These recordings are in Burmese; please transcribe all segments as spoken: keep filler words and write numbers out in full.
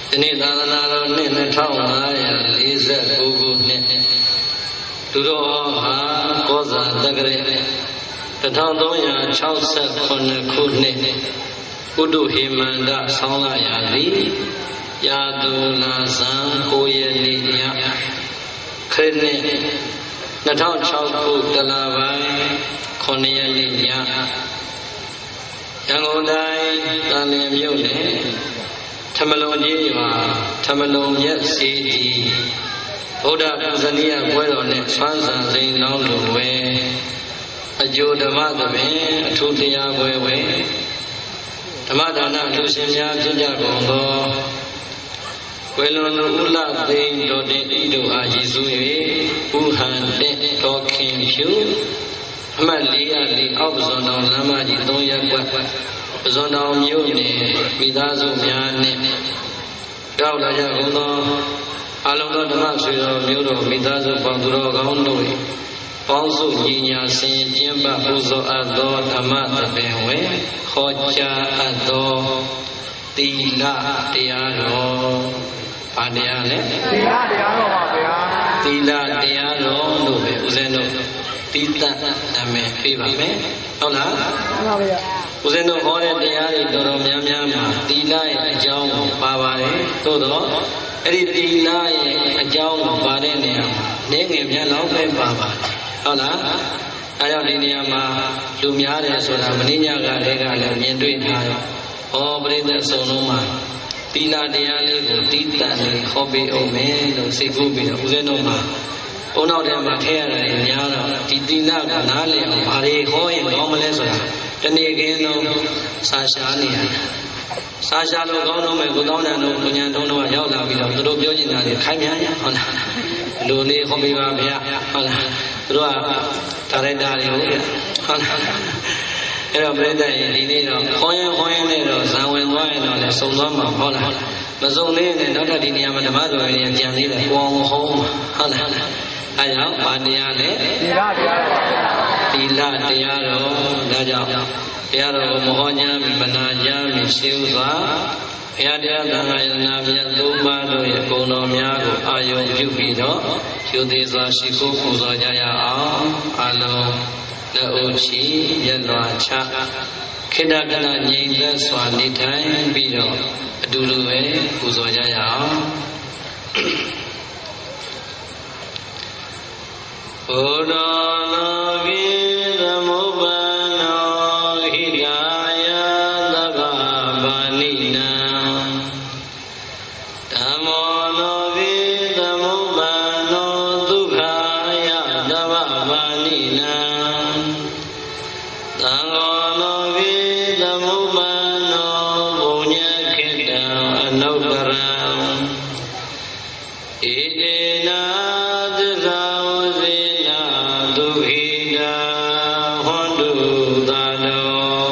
ဒီနေ့သာသနာတော်နှစ်နှစ်ထောင်ငါးရာလေးဆယ်ကိုခုနှစ်သူတော်ဟာကောဇာတက္ကရာတစ်ထောင်သုံးရာခြောက်ဆယ်ခုနှစ်ခုနှစ်ဥဒုဟိမန္တဆောင်းလာရာသည်ရာသူလာဇန်ကိုရနေ့ညခရစ်နှစ်နှစ်ထောင်ခြောက်ခုတလပိုင်းခုနှစ်ရက်နေ့ညရန်ကုန်တိုင်းတန်လျင်မြို့နယ်ထမလုံကြီးရွာထမလုံမြတ်စီတီဗုဒ္ဓပူဇနီယပွဲတော်နဲ့ဆွမ်းဆံစိန်လောင်းလို့ဝဲအကျိုးဓမ္မသဘင်အထူးတရားပွဲဝဲဓမ္မဒါနလူရှင်များဖြစ်ကြကုန်သောကွယ်လွန်သူဥလသိန်းတော်တင်ဤတို့အားရည်စူး၍ဥဟန်တဲ့တော်ခင်ဖြူအမှတ်လေးရလေးအောက်ပဇွန်တော်လမ်းမကြီးသုံးရပ်ကွက်ပဇွန်တော်မြို့နယ်မိသားစုများနဲ့ရောက်လာကြကုန်သောအလုံးသောဓမ္မဆွေတော်မျိုးတော်မိသားစုပေါင်းသူတော်ကောင်းတို့ပေါင်းစုညီညာဆင်ကျင်းပပူဇော်အပ်သောဓမ္မသဘင်ဝဲဟောကြားအပ်သောသီလတရားတော်ဘာတရားလဲသီလတရားတော်ပါဗျာသီလတရားတော်လို့ပဲဦးဇင်းတို့တိတ္တနာမည်ပေးပါမယ်ဟုတ်လားမှန်ပါဗျာဦးဇင်းတို့ဟောတဲ့တရားတွေတော်တော်များများမှာသီလရဲ့အကြောင်းကိုပါပါတယ်သို့တော့အဲ့ဒီသီလရဲ့အကြောင်းကိုပါတဲ့နေရာမှာနေငယ်များလောက်ပဲပါပါတယ်ဟုတ်လားအဲကြောင့်ဒီနေရာမှာလူများတယ်ဆိုတာမင်းညကလည်းကလည်းမြင်တွေ့ထားရောဟောပရိသတ်ဆုံးလုံးမှာသီလတရားလေးကိုတိတ္တလေးဟောပေးအောင်မယ်လို့စိတ်ကူးပြီးတော့ဦးဇင်းတို့မှာဘုံနောက်ထဲမှာထည့်ရတာများတော့ဒီသီလကနားလည်အောင်ဘာတွေဟောရင်ကောင်းမလဲဆိုတာတနေ့ကင်းလုံးစာရှားနေရတယ်စာရှားလို့ကောင်းတော့မယ်ကိုတောင်းတယ်လို့ကိုညာတုံးတော့ရောက်လာပြီးတော့သူတို့ပြောချင်တာတွေခိုင်းမြန်ရဟုတ်လားလူလေးဟောပေးပါဗျာဟုတ်လားသူတို့ကဒါရိုက်တာတွေဟုတ်လားအဲ့တော့ပြိတ္တရင်ဒီနေ့တော့ခေါင်းရင်ခေါင်းရင်နဲ့တော့ဇံဝင်သွားရင်တော့လည်းစုံသွားမှာဟုတ်လားမစုံသေးနဲ့နောက်ထပ်ဒီနေရာမှာဓမ္မတော်ရင်ကြံသေးတယ်ကိုအောင်ဟောမှာဟုတ်လားအဲကြောင့်ဘာတရားလဲသီလတရားတော်သီလတရားတော်ဒါကြောင့်တရားတော်ကိုမဟောကြားမီမနာကြားမီရှိဥစွာဘုရားတရားသံဃာယနာမြတ်သုံးပါးတို့ရဲ့ဂုဏ်တော်များကိုအာယုံပြုပြီးတော့ယူသေးစွာရှိခိုးပူဇော်ကြရအောင်အလုံးလက်ဥချီရက်လွာချခိတ္တကနာငြိမ်သက်စွာနေထိုင်ပြီးတော့အတူတူပဲပူဇော်ကြရအောင်ဘုရားလောကီသမုပ္ပန္နောဟိတာယသဗ္ဗဗာနိနံဓမ္မောလောကီသမုပ္ပန္နောဒုက္ခယသဗ္ဗဗာနိနံသံဃောလောကီသမုပ္ပန္နောဘုညခေတ္တံအနုတ္တရံဣတေနာသစ္စာဝစေနာဒုက္ခိတာဟောတုသာတော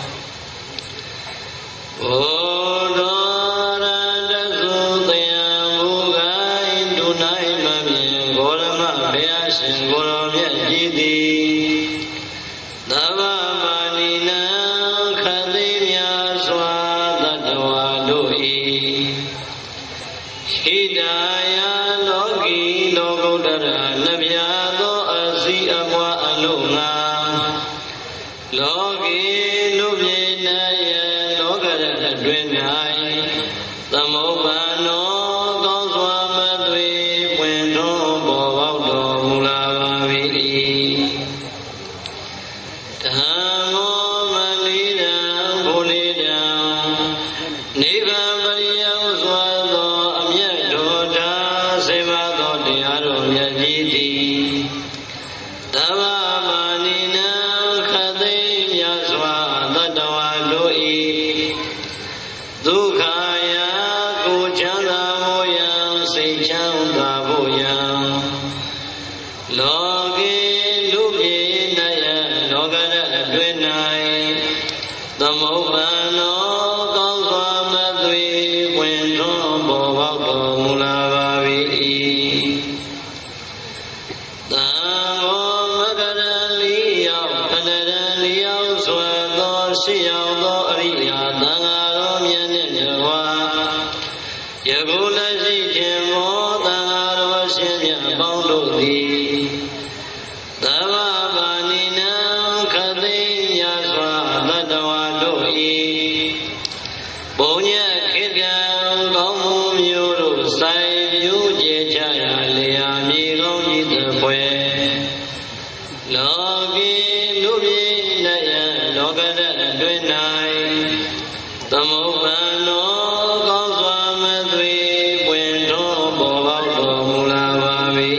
ဘောတော်ရတသုတယံမူဂိုင်းဒုနိုင်မမြင်ဂေါရမဘုရားရှင်ကိုယ်တော်မြတ်ကြီးသည်သဗ္ဗမာနိနံခသိမြာစွာတတ္တဝါတို့၏ဟိတာယလောကီလောကုတ္တရာနဗျာသောအစီအပွားအလုံးငါလောကီလူပြေနယလောကရအတွင်း၌သမုပ္ပန္နောကောင်းစွာမသွေပွင့်ထွန်းပေါ်ပေါက်တော်မူလာပါ၏ဓမ္မောမဏိတံဘုလိတံနိဗ္ဗာန်ပရိယောစွာသောအမြတ်တော်သာစေဝသောတရားတော်မြတ်ကြီးသည်သဗ္ဗမာနိနံခသိမြတ်စွာတတ္တဝါတို့၏ဒုက္ခယကိုချမ်းသာဖို့ယံစိတ်ချမ်းသာဖို့ယံလောကီလူပြေနယလောကရအတွင်း၌သမုပ္ပန္နောကောင်းစွာမသွေပွင့်ထွန်းပေါ်ပေါက်တော်မူလာပါ၏သံဃောမကရလီယောခဏရလီယောစွာသောရှိရောက်သောအရိယာသံဃာတော်မြတ်နှင့်တကွာယကုလက်ရှိခြင်းမောသံဃာတော်ရှင်မြတ်ပေါင်းတို့သည်သဗ္ဗပါဏိနံခသိမြတ်စွာသတ္တဝါတို့၏ဘုံညက်ခေတ္တကောင်းမှုမျိုးတို့ဆိုင်ပြူကျဲချရာလျာမြေကောင်းကြီးသဖွယ်လောကီလူပြည်၌လောကရအတွင်း၌သမုပ္ပန်တော်ကောင်းစွာမသွေပွင့်တော်ပေါ်ပေါက်တော်မူလာပါ၏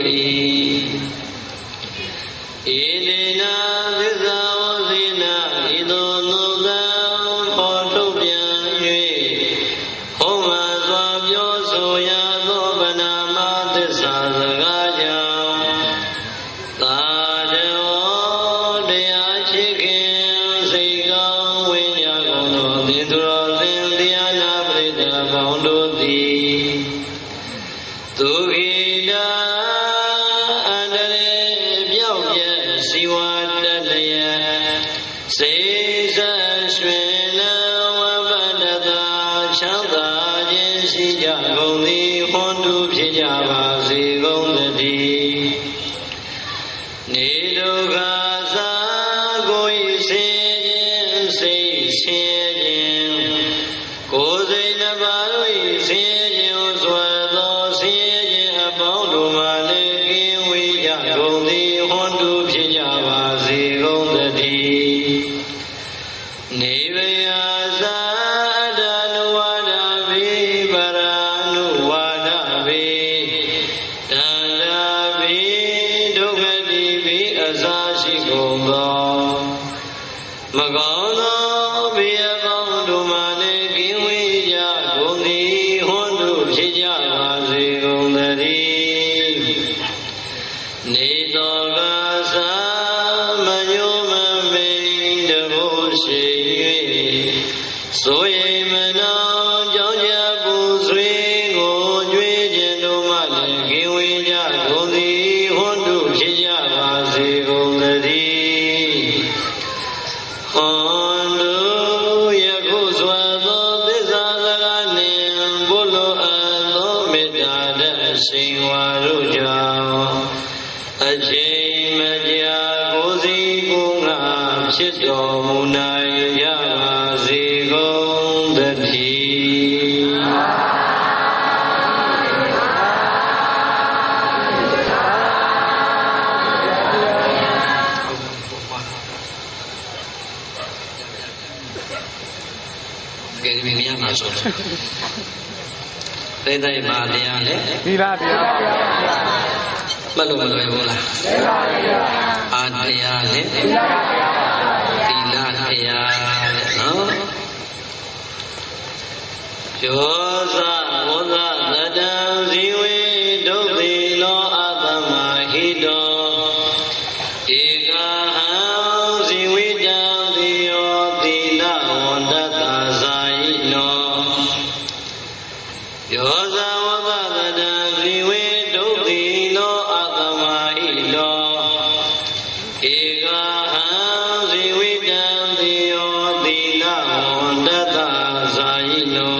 ဣတိနာသစ္စာဝဇိနာဤသို့သုသံပေါ်ထုတ်ပြန်၍ဟောမှာစွာပြောဆိုရသောဗနာမသစ္စာစကားကြောင့်သာဓောတရားရှိခင်စိတ်ကောင်းဝိညာဉ်ကုန်သောသင်္သူတော်သင်တရားနာပရိသတ်ပေါင်းတို့သည်သူခိတာအန္တရေပြောက်ပြက်စီဝါတလျက်စေစရွှင်နဝပတ္တသာချမ်းသာခြင်းရှိကြကုန်သည်ဟွန်တူဖြစ်ကြပါစေကုန်သတည်းနေဒုက္ခသာကိုယ်ဆင်းခြင်းစိတ်ဆင်းခြင်းကိုယ်စိတ်နှပါတို့၏ဆင်းခြင်းဆွဲသောဆင်းခြင်းအပေါင်းတို့မှလည်းကင်းဝေးကြကုန်သည်ဟွန်တူဖြစ်ကြပါစေကုန်သတည်းနေဝေယသာတနုဝါဒဝိပရာနုဝါဒဝိတန္တာဝိဒုက္ခတိဝိအစာရှိကုန်သောမကောင်းသောဘေးအပေါင်းတို့မှလည်းကင်းဝေးကြကုန်သည်ဟွန်တူဖြစ်ကြပါစေကုန်သတည်းနေသောကသာမညိုမမိန်တဘုရှိ၍ဆိုရင်မနောကြောင့်ကြပူဆွေးကိုကြွေးခြင်းတို့မှလည်းကင်းဝေးကြကုန်သည်ဟွန်တူဖြစ်ကြပါစေကုန်သတည်းဟွန်တူယခုစွာသောသစ္စာစကားနှင့်ဘုလိုအပ်သောမေတ္တာတရှင်ဝါတို့ကြောင့်အချိန်မကြာကိုယ်စီကိုယ်ငါဖြစ်တော်မူနိုင်ကြပါစေကုန်သတည်းကဲဒီမြင်မှာဆိုသိတဲ့ပါတရားလေဒီပါဗျာမလို့မလွယ်ဘူးလားသိပါဗျာအာတရားလေသိပါဗျာသီလတရားတဲ့နော်ယောဇဝဇသတံဇီဝေဒုက္ခိလောအတ္တမဟိတောဧကဟံဇီဝိတံတိယောသီလဝန္တတဇာယိနောယောဇဝဇသတံဇီဝေဒုက္ခိလောအတ္တမဟိတောဧကဟံဇီဝိတံတိယောသီလဝန္တတဇာယိနော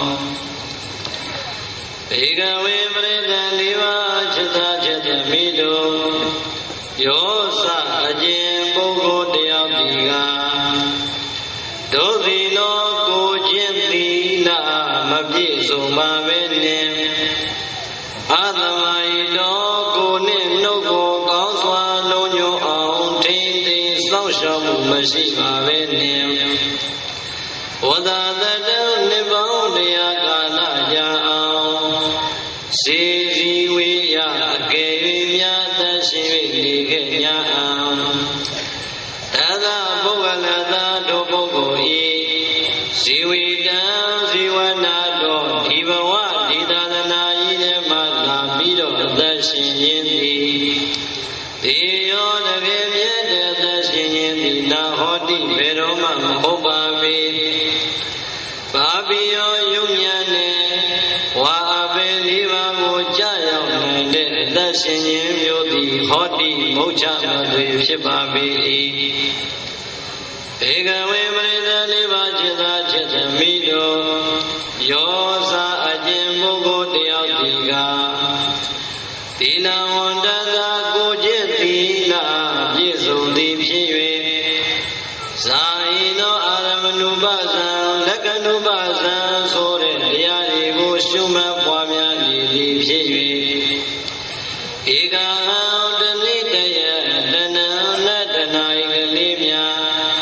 ဧကဝေပရိသတ်လေးပါးจิตจิตမိတို့ယောစအကျင့်ပုဂ္ဂိုလ်တယောက်ဒီကဒုသီလောကိုခြင်းသီလမပြည့်စုံပါပဲနဲ့အာသမာယိတော်ကိုနဲ့နှုတ်ကိုကောင်းစွာလုံးညွတ်အောင်ထိမ့်သိမ်းစောင့်ရှောက်မှုမရှိပါပဲနဲ့ဝဒသတံနိဗ္ဗာန်တရားကာလကြာအောင်စေစီဝေယအကယ်၍မြတ်တရှိ၍နေခဲ့ကြအောင်တသပုဂ္ဂလသာတို့ပုဂ္ဂိုလ်ဤဇီဝိတံဇီဝနာတော်ဒီဘဝဒီသာသနာဤထဲမှလာပြီးတော့အသက်ရှင်ခြင်းသည်ဒီရောတကယ်မြတ်တဲ့အသက်ရှင်ခြင်းသည်နာဟောတိဘယ်တော့မှမဟုတ်ပါပေဘာပိယောယုံညာနဲ့ဝါအပေလေးပါးကိုကြာရောက်နိုင်တဲ့အသက်ရှင်ခြင်းမျိုးသည်ဟောတိမုတ်ချမသွေဖြစ်ပါပေ၏ဧကဝေပရိသတ်လေးပါးจิตจิตမိတို့ယောဇာအကျင့်ပုဂ္ဂိုလ်တယောက်ဒီကသီလဝန္တသာကိုကျင့်သီလပြည့်စုံသည်ဖြစ်၍ဇာယိနောအာရမဏုပဇံလက္ခဏုပဇံဆိုတဲ့တရားတွေကိုရှုမှတ်ပွားများနေသည်ဖြစ်၍ဧကံတဏိတယတဏံနတနာယကလေးများ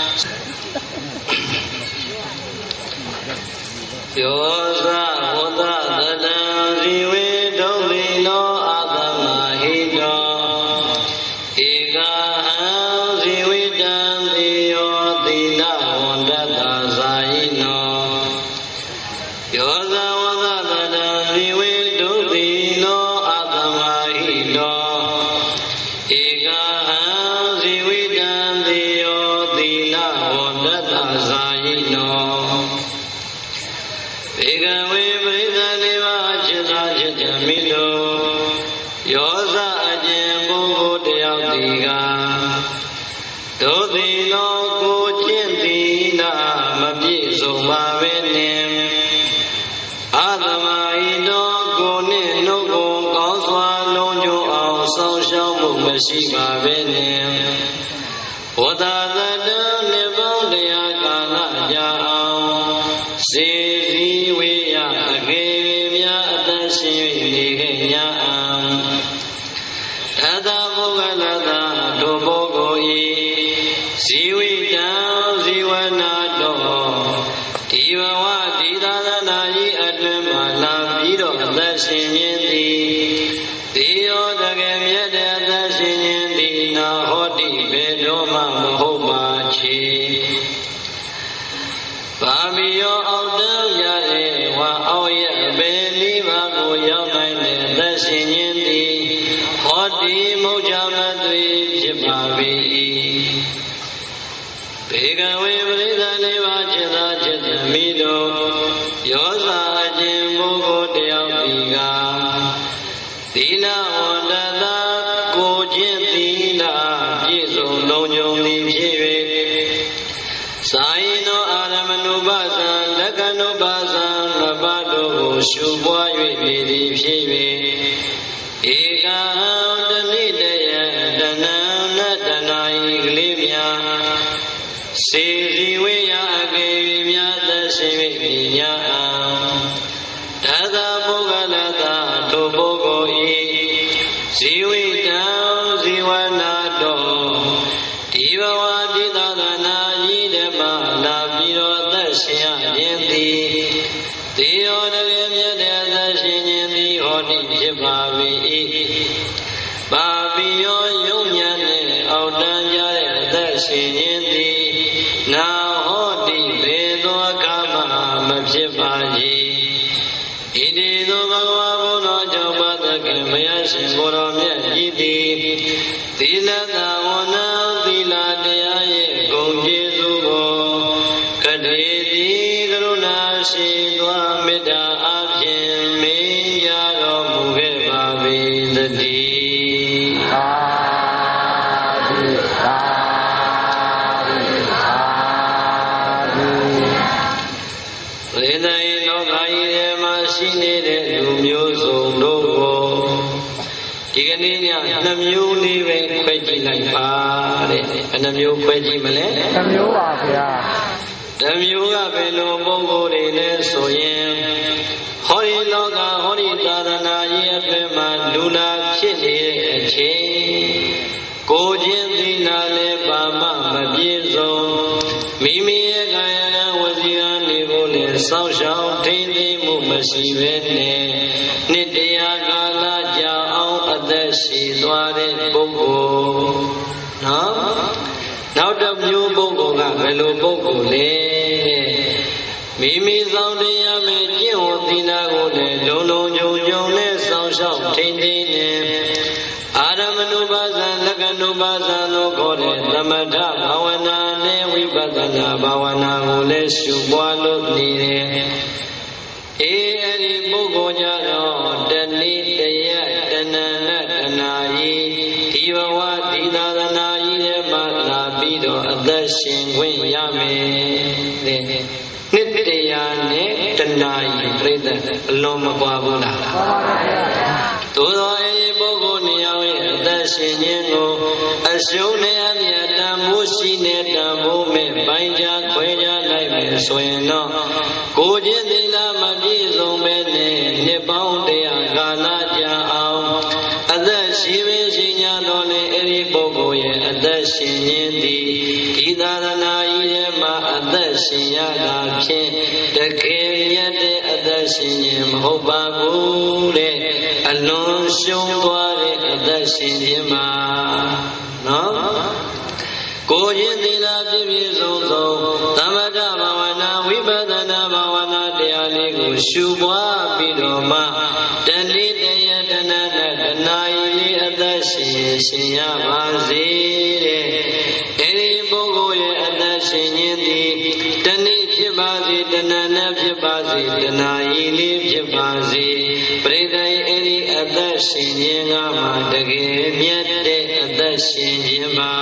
ယောဇဝတ္တတံဇီဝေဒုက္ခိနောအာသမဟိတောဧကဟံဇီဝိတံသေယောသီလဝန္တတဇာယိနောယောဇဝတ္တတံဇီဝေဒုက္ခိနောအာသမဟိတောဧကဟံဇီဝိတံသေယောသီလဝန္တတဇာယိနောဧကဝေပရိသနေဝจิตာจิตမိတောယောဇအကျင့်ပုဂ္ဂိုလ်တယောက်ဒီကဒုသီလောကိုကျင့်သီလမပြည့်စုံပါပဲနဲ့အာသမဟိတောကိုနှင့်နှုတ်ကိုကောင်းစွာလုံးကျုံအောင်စောင့်ရှောက်မှုမရှိပါပဲနဲ့ဝတ္တတတံနိဗ္ဗာန်တရားကာလကြာအောင်စေစီဝေယအကေများအသက်ရှင်၍နေခဲ့ကြအောင်တသဗုဂ္ဂလသာဒုပုဂ္ဂိုလ်ဤဇီဝိတံဇီဝနာတောဒီဘဝဒီသာသနာဤအတွင်မှလာပြီးတော့အသက်ရှင်ခြင်းသည်သေယောတကယ်မြတ်တဲ့အသက်ရှင်ခြင်းသည်နာဟောတိဘေတော်မှမဟုတ်ပါချေပါမီယောအောက်တန်းရတဲ့ဝါအောက်ရဲ့အပေနိဗ္ဗာန်ကိုရောက်နိုင်တဲ့အသက်ရှင်ခြင်းသည်ဟောတိမုတ်ချမသွေဖြစ်ပါ၏ဘေကဝေပရိသနေပါจิตာจิตမိတောယောဇာအကျင့်ပုဂ္ဂိုလ်တယောက်ဒီကသီလဝန္တသာကိုကျင့်သီလပြည့်စုံလုံးညုံသည်ဖြစ်၍သာယိနောအာရမဏုပဇံလက္ခဏုပဇံနှစ်ပါးတို့ကိုရှုပွား၍နေသည်ဖြစ်၍ဧကံတဏိတယတဏံနတနာယကလေးများစေစီဝေယအကေများသက်ရှင်၍နေကြအောင်တသဗုဂ္ဂလသာထိုပုဂ္ဂိုလ်ဤဇီဝိတံဇီဝနာတောဒီဘဝဒီသာသနာကြီးဓမ္မလာပြီးတော့သက်ရှင်ရခြင်းသည်သေယောတကယ်မြတ်တဲ့သက်ရှင်ခြင်းသည်ဟောတိဖြစ်ပါ၏ပါပိယောယုံညာနှင့်အောက်တန်းကြတဲ့သက်ရှင်ခြင်းသည်နာဟောတိဘေသောအခါမှမဖြစ်ပါ၏ဣတိသောဘဂဝါဘုရားကြောင့်ပါသကေမယရှင်ကိုယ်တော်မြတ်ကြီးသည်သီလသာဝနာသီလတရားရဲ့ဂုဏ်ကျေးဇူးကိုကတိတိကရုဏာရှိသောမေတ္တာအဖြင့်မင်းရတော်မူခဲ့ပါ၏တည်းသာဓုသာဓုသာဓုဝိသယလောကကြီးထဲမှာရှိနေတဲ့လူမျိုးစုံတို့ကိုဒီကနေ့ညနှစ်မျိုးလေးပဲခွဲကြည့်လိုက်ပါတဲ့ဘယ်နှမျိုးခွဲကြည့်မလဲတစ်မျိုးပါဗျာတစ်မျိုးကဘယ်လိုပုံကိုယ်တွေလဲဆိုရင်ဟောဒီလောကဟောဒီသာသနာကြီးအပြင်မှာလူနာဖြစ်နေတဲ့အချိန်ကိုချင်းသီလလည်းပါမမပြည့်စုံမိမိရဲ့ကာယကဝစီကနေကိုလည်းစောင့်ရှောက်ထိန်းသိမ်းမှုမရှိဘဲနဲ့နှစ်တရားကာလကြာအောင်အသက်ရှိသွားတဲ့ပုဂ္ဂိုလ်နော်နောက်တစ်မျိုးပုဂ္ဂိုလ်ကဘယ်လိုပုဂ္ဂိုလ်လဲမိမိဆောင်တရားမဲ့ကျင့်ဝတ်သီလကိုလည်းလုံလုံခြုံခြုံနဲ့စောင့်ရှောက်ထိန်းသိမ်းနေအာရမဏုပါဇံလက္ခဏုပါဇံလို့ခေါ်တဲ့သမထဘာဝနာနဲ့ဝိပဿနာဘာဝနာကိုလည်းရှုပွားလို့နေတယ်အေးအဲ့ဒီပုဂ္ဂိုလ်ကြတော့တဏိတယတဏနတနာယီဒီဘဝဒီသာသနာကြီးထဲမှာလာပြီးတော့အသက်ရှင်ခွင့်ရမယ်တဲ့နှစ်တရားနဲ့တဏှာယီဘပြိတ္တအလွန်မကွာဘူးလားသို့သောအေပုဂ္ဂိုလ်နှစ်ယောက်ရဲ့အသက်ရှင်ခြင်းကိုအရှုံးနဲ့အမြတ်တမ်းမိုးရှိနဲ့တမ်းမိုးမဲ့ပိုင်းခြားခွဲခြားလိုက်မယ်ဆိုရင်တော့ကိုခြင်းသီလမပြည့်စုံပဲနဲ့နှစ်ပေါင်းတရားကာလကြာအောင်အသက်ရှိပင်ရှိညာတော်နဲ့အဲ့ဒီပုဂ္ဂိုလ်ရဲ့အသက်ရှင်ခြင်းသည်ဒီသာသနာကြီးထဲမှာအသက်ရှင်ရတာဖြင့်တကယ်မြတ်တဲ့အသက်ရှင်ခြင်းမဟုတ်ပါဘူးတဲ့အလွန်ရှုံးသွားတဲ့အသက်ရှင်ခြင်းမှာနော်ကိုခြင်းသီလပြည့်ပြည့်စုံစုံသမထဘာဝနာဝိပဿနာဘာဝနာတရားလေးကိုရှုပွားပြီးတော့မှတဏိတယတဏနဲ့တဏှာလေးအသက်ရှင်ရှင်ရပါစေတဲ့အဲဒီပုဂ္ဂိုလ်ရဲ့အသက်ရှင်ခြင်းသည်တဏိဖြစ်ပါစေတဏှာနဲ့ဖြစ်ပါစေတဏှာလေးဖြစ်ပါစေပရိသေအဲဒီအသက်ရှင်ခြင်းကမှတကယ်မြတ်တဲ့အသက်ရှင်ခြင်းပါ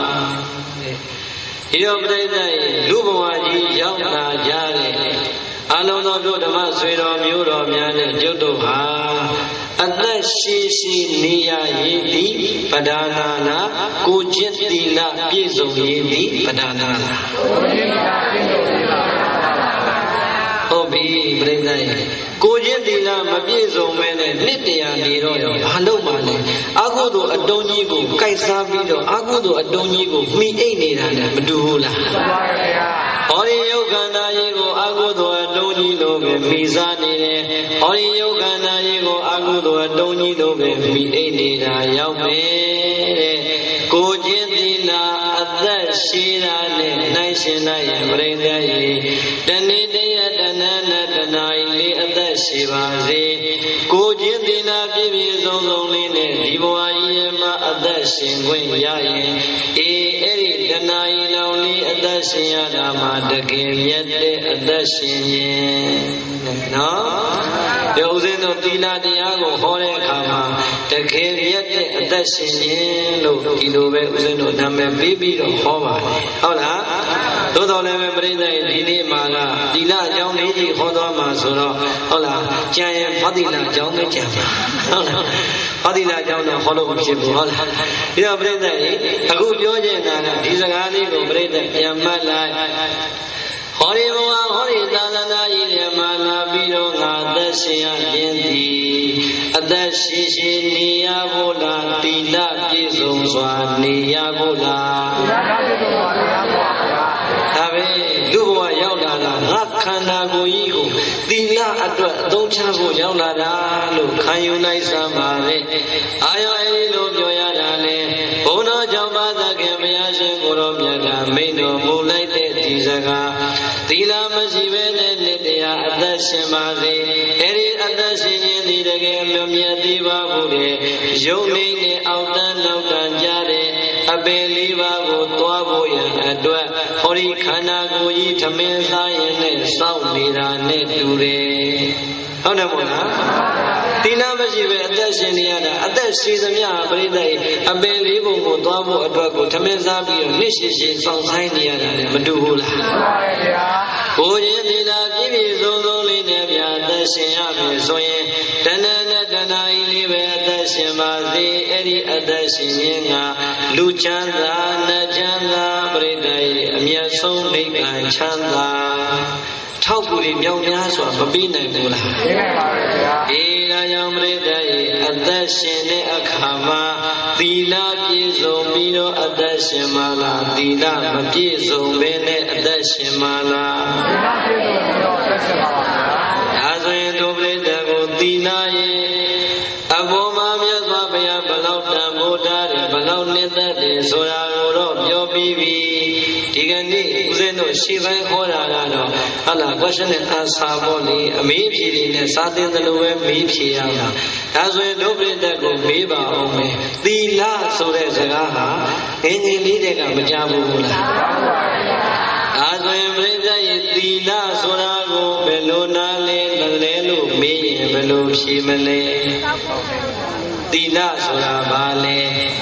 ဒီတော့ပရိသတ်လူဘဝကြီးရောက်လာကြတဲ့အလုံးသောတို့ဓမ္မဆွေတော်မျိုးတော်များနဲ့ကျုပ်တို့ဟာအသက်ရှိရှိနေရည်သည်ပဒါနာနာကိုကျင့်သီလပြည့်စုံရည်သည်ပဒါနာနာကိုကျင့်သီလပြည့်စုံရည်ဟုတ်ပြီပြိဿရဲ့ကိုကျင့်သီလမပြည့်စုံမဲနဲ့နှစ်တရာနေတော့ဘာလို့မှလဲအကုသိုလ်အတုံးကြီးကိုကိုက်စားပြီးတော့အကုသိုလ်အတုံးကြီးကိုမှီအိတ်နေတာနဲ့မတူဘူးလားမှန်ပါဗျာဟောဒီယုတ်ခန္ဓာကြီးကိုအကုသိုလ်အတုံးကြီးလိုပဲမှီစားနေတယ်ဟောဒီယုတ်ခန္ဓာကြီးကိုအကုသိုလ်အတုံးကြီးလိုပဲမှီအိတ်နေတာရောက်ပဲတဲ့ကိုကျင့်သီလအသက်ရှိတာနဲ့နိုင်ရှင်နိုင်ရဲ့ပြိဿရဲ့တဏိတယတဏ္ဏနဲ့တဏှာလေးအသက်ရှိပါစေကိုကျင့်သီလပြည့်ပြည့်စုံစုံလေးနဲ့ဒီဘဝကြီးရဲ့မှာအသက်ရှင်ခွင့်ရရင်အေးအဲ့ဒီတဏှာကြီးလောင်လေးအသက်ရှင်ရတာမှာတကယ်မြတ်တဲ့အသက်ရှင်ရင်နော်ဒီဥစဉ်တို့သီလတရားကိုဟောတဲ့အခါမှာတကယ်မြတ်တဲ့အသက်ရှင်ရင်လို့ဒီလိုပဲဥစဉ်တို့နာမည်ပေးပြီးတော့ဟောပါတယ်ဟုတ်လားသို့တော်လည်းပဲပြိဿရဲ့ဒီနေ့မှာကသီလအကြောင်းလေးကြီးဟောသွားမှာဆိုတော့ဟုတ်လားကြံရင်ဘာသီလအကြောင်းပဲကြံပါဟုတ်လားဘာသီလအကြောင်းတော့ဟောလို့မဖြစ်ဘူးဟုတ်လားဒီတော့ပြိဿရဲ့အခုပြောချင်တာကဒီစကားလေးကိုပြိဿပြန်မှတ်လိုက်ဟောဒီဘဝဟောဒီသာသနာကြီးထဲမှာလာပြီးတော့ငါအသက်ရှင်ရခြင်းသည်အသက်ရှိရှိနေရဖို့လားသီလပြည့်စုံစွာနေရဖို့လားသီလပြည့်စုံစွာနေရဖို့ပါဒါပဲလူဘဝရောက်လာတာငါခန္ဓာကိုယ်ကြီးကိုသီလအတွက်အသုံးချဖို့ရောက်လာတာလို့ခံယူနိုင်စမ်းပါလေအာယောအဲဒီလိုပြောရတာလေဘုန်းတော်ကြောင့်ပါသခင်ဘုရားရှင်ကိုရောမြတ်ကမိန့်တော်မူလိုက်တဲ့ဒီစကားသီလမရှိဘဲနဲ့နှစ်တရားအသက်ရှင်ပါစေအဲဒီအသက်ရှင်ခြင်းဒီတကယ်မမြတ်သေးပါဘူးလေရုပ်နေနဲ့အောက်တန်းနောက်တန်းကြတဲ့အပင်လေးပါးကိုသွားဖို့ရန်အတွက်ဟောဒီခန္ဓာကိုယ်ကြီးထမင်းစားရင်နဲ့စောင့်နေတာနဲ့တူတယ်ဟုတ်တယ်မို့လားသီလမရှိပဲအသက်ရှင်နေရတာအသက်ရှိသမျှပရိသတ်အပင်လေးပုံကိုသွားဖို့အတွက်ကိုထမင်းစားပြီးတော့နှစ်ရှည်ရှည်စောင့်ဆိုင်နေရတာလည်းမတူဘူးလားမှန်ပါဗျာကိုရင်သီလပြည့်ပြည့်စုံစုံလေးနဲ့ဗျာအသက်ရှင်ရမယ်ဆိုရင်တဏှာနဲ့တဏှာကြီးလေးပဲအသက်ရှင်ပါစေအဲ့ဒီအသက်ရှင်ခြင်းကလူချမ်းသာနတ်ချမ်းသာပရိသတ်ရဲ့အမျက်ဆုံးနိဗ္ဗာန်ချမ်းသာထောက်ကူတွေမြောက်များစွာမပြီးနိုင်ဘူးလားပြီးနိုင်ပါရဲ့ဗျာအေးဒါကြောင့်ပရိသတ်ရဲ့အသက်ရှင်တဲ့အခါမှာသီလပြည့်စုံပြီးတော့အသက်ရှင်ပါလားသီလမပြည့်စုံဘဲနဲ့အသက်ရှင်ပါလားသီလပြည့်စုံပြီးတော့အသက်ရှင်ပါပါဒါဆိုရင်တို့ပရိသတ်ကိုသီလရဲ့အပေါ်မှာမြတ်စွာဘုရားဘလောက်တန်ဖိုးထားတယ်ဘလောက်နှစ်သက်တယ်ဆိုတာကိုတော့ပြောပြီးပြီဒီကနေ့ဦးဇင်းတို့ရှေ့ပိုင်းဟောတာကတော့ဟာလာ question and answer ပေါ့လေအမေးဖြေတွေနဲ့စာသင်တယ်လို့ပဲမေးဖြေရမှာဒါဆိုရင်တို့ပြိတ္တကိုမေးပါအောင်မယ်သီလဆိုတဲ့စကားဟာငယ်ငယ်လေးတည်းကမကြားဘူးလားဒါဆိုရင်ပြိတ္တရဲ့သီလဆိုတာကိုဘယ်လိုနားလဲလဲလို့မေးရင်ဘယ်လိုဖြေမလဲသီလဆိုတာဘာလဲ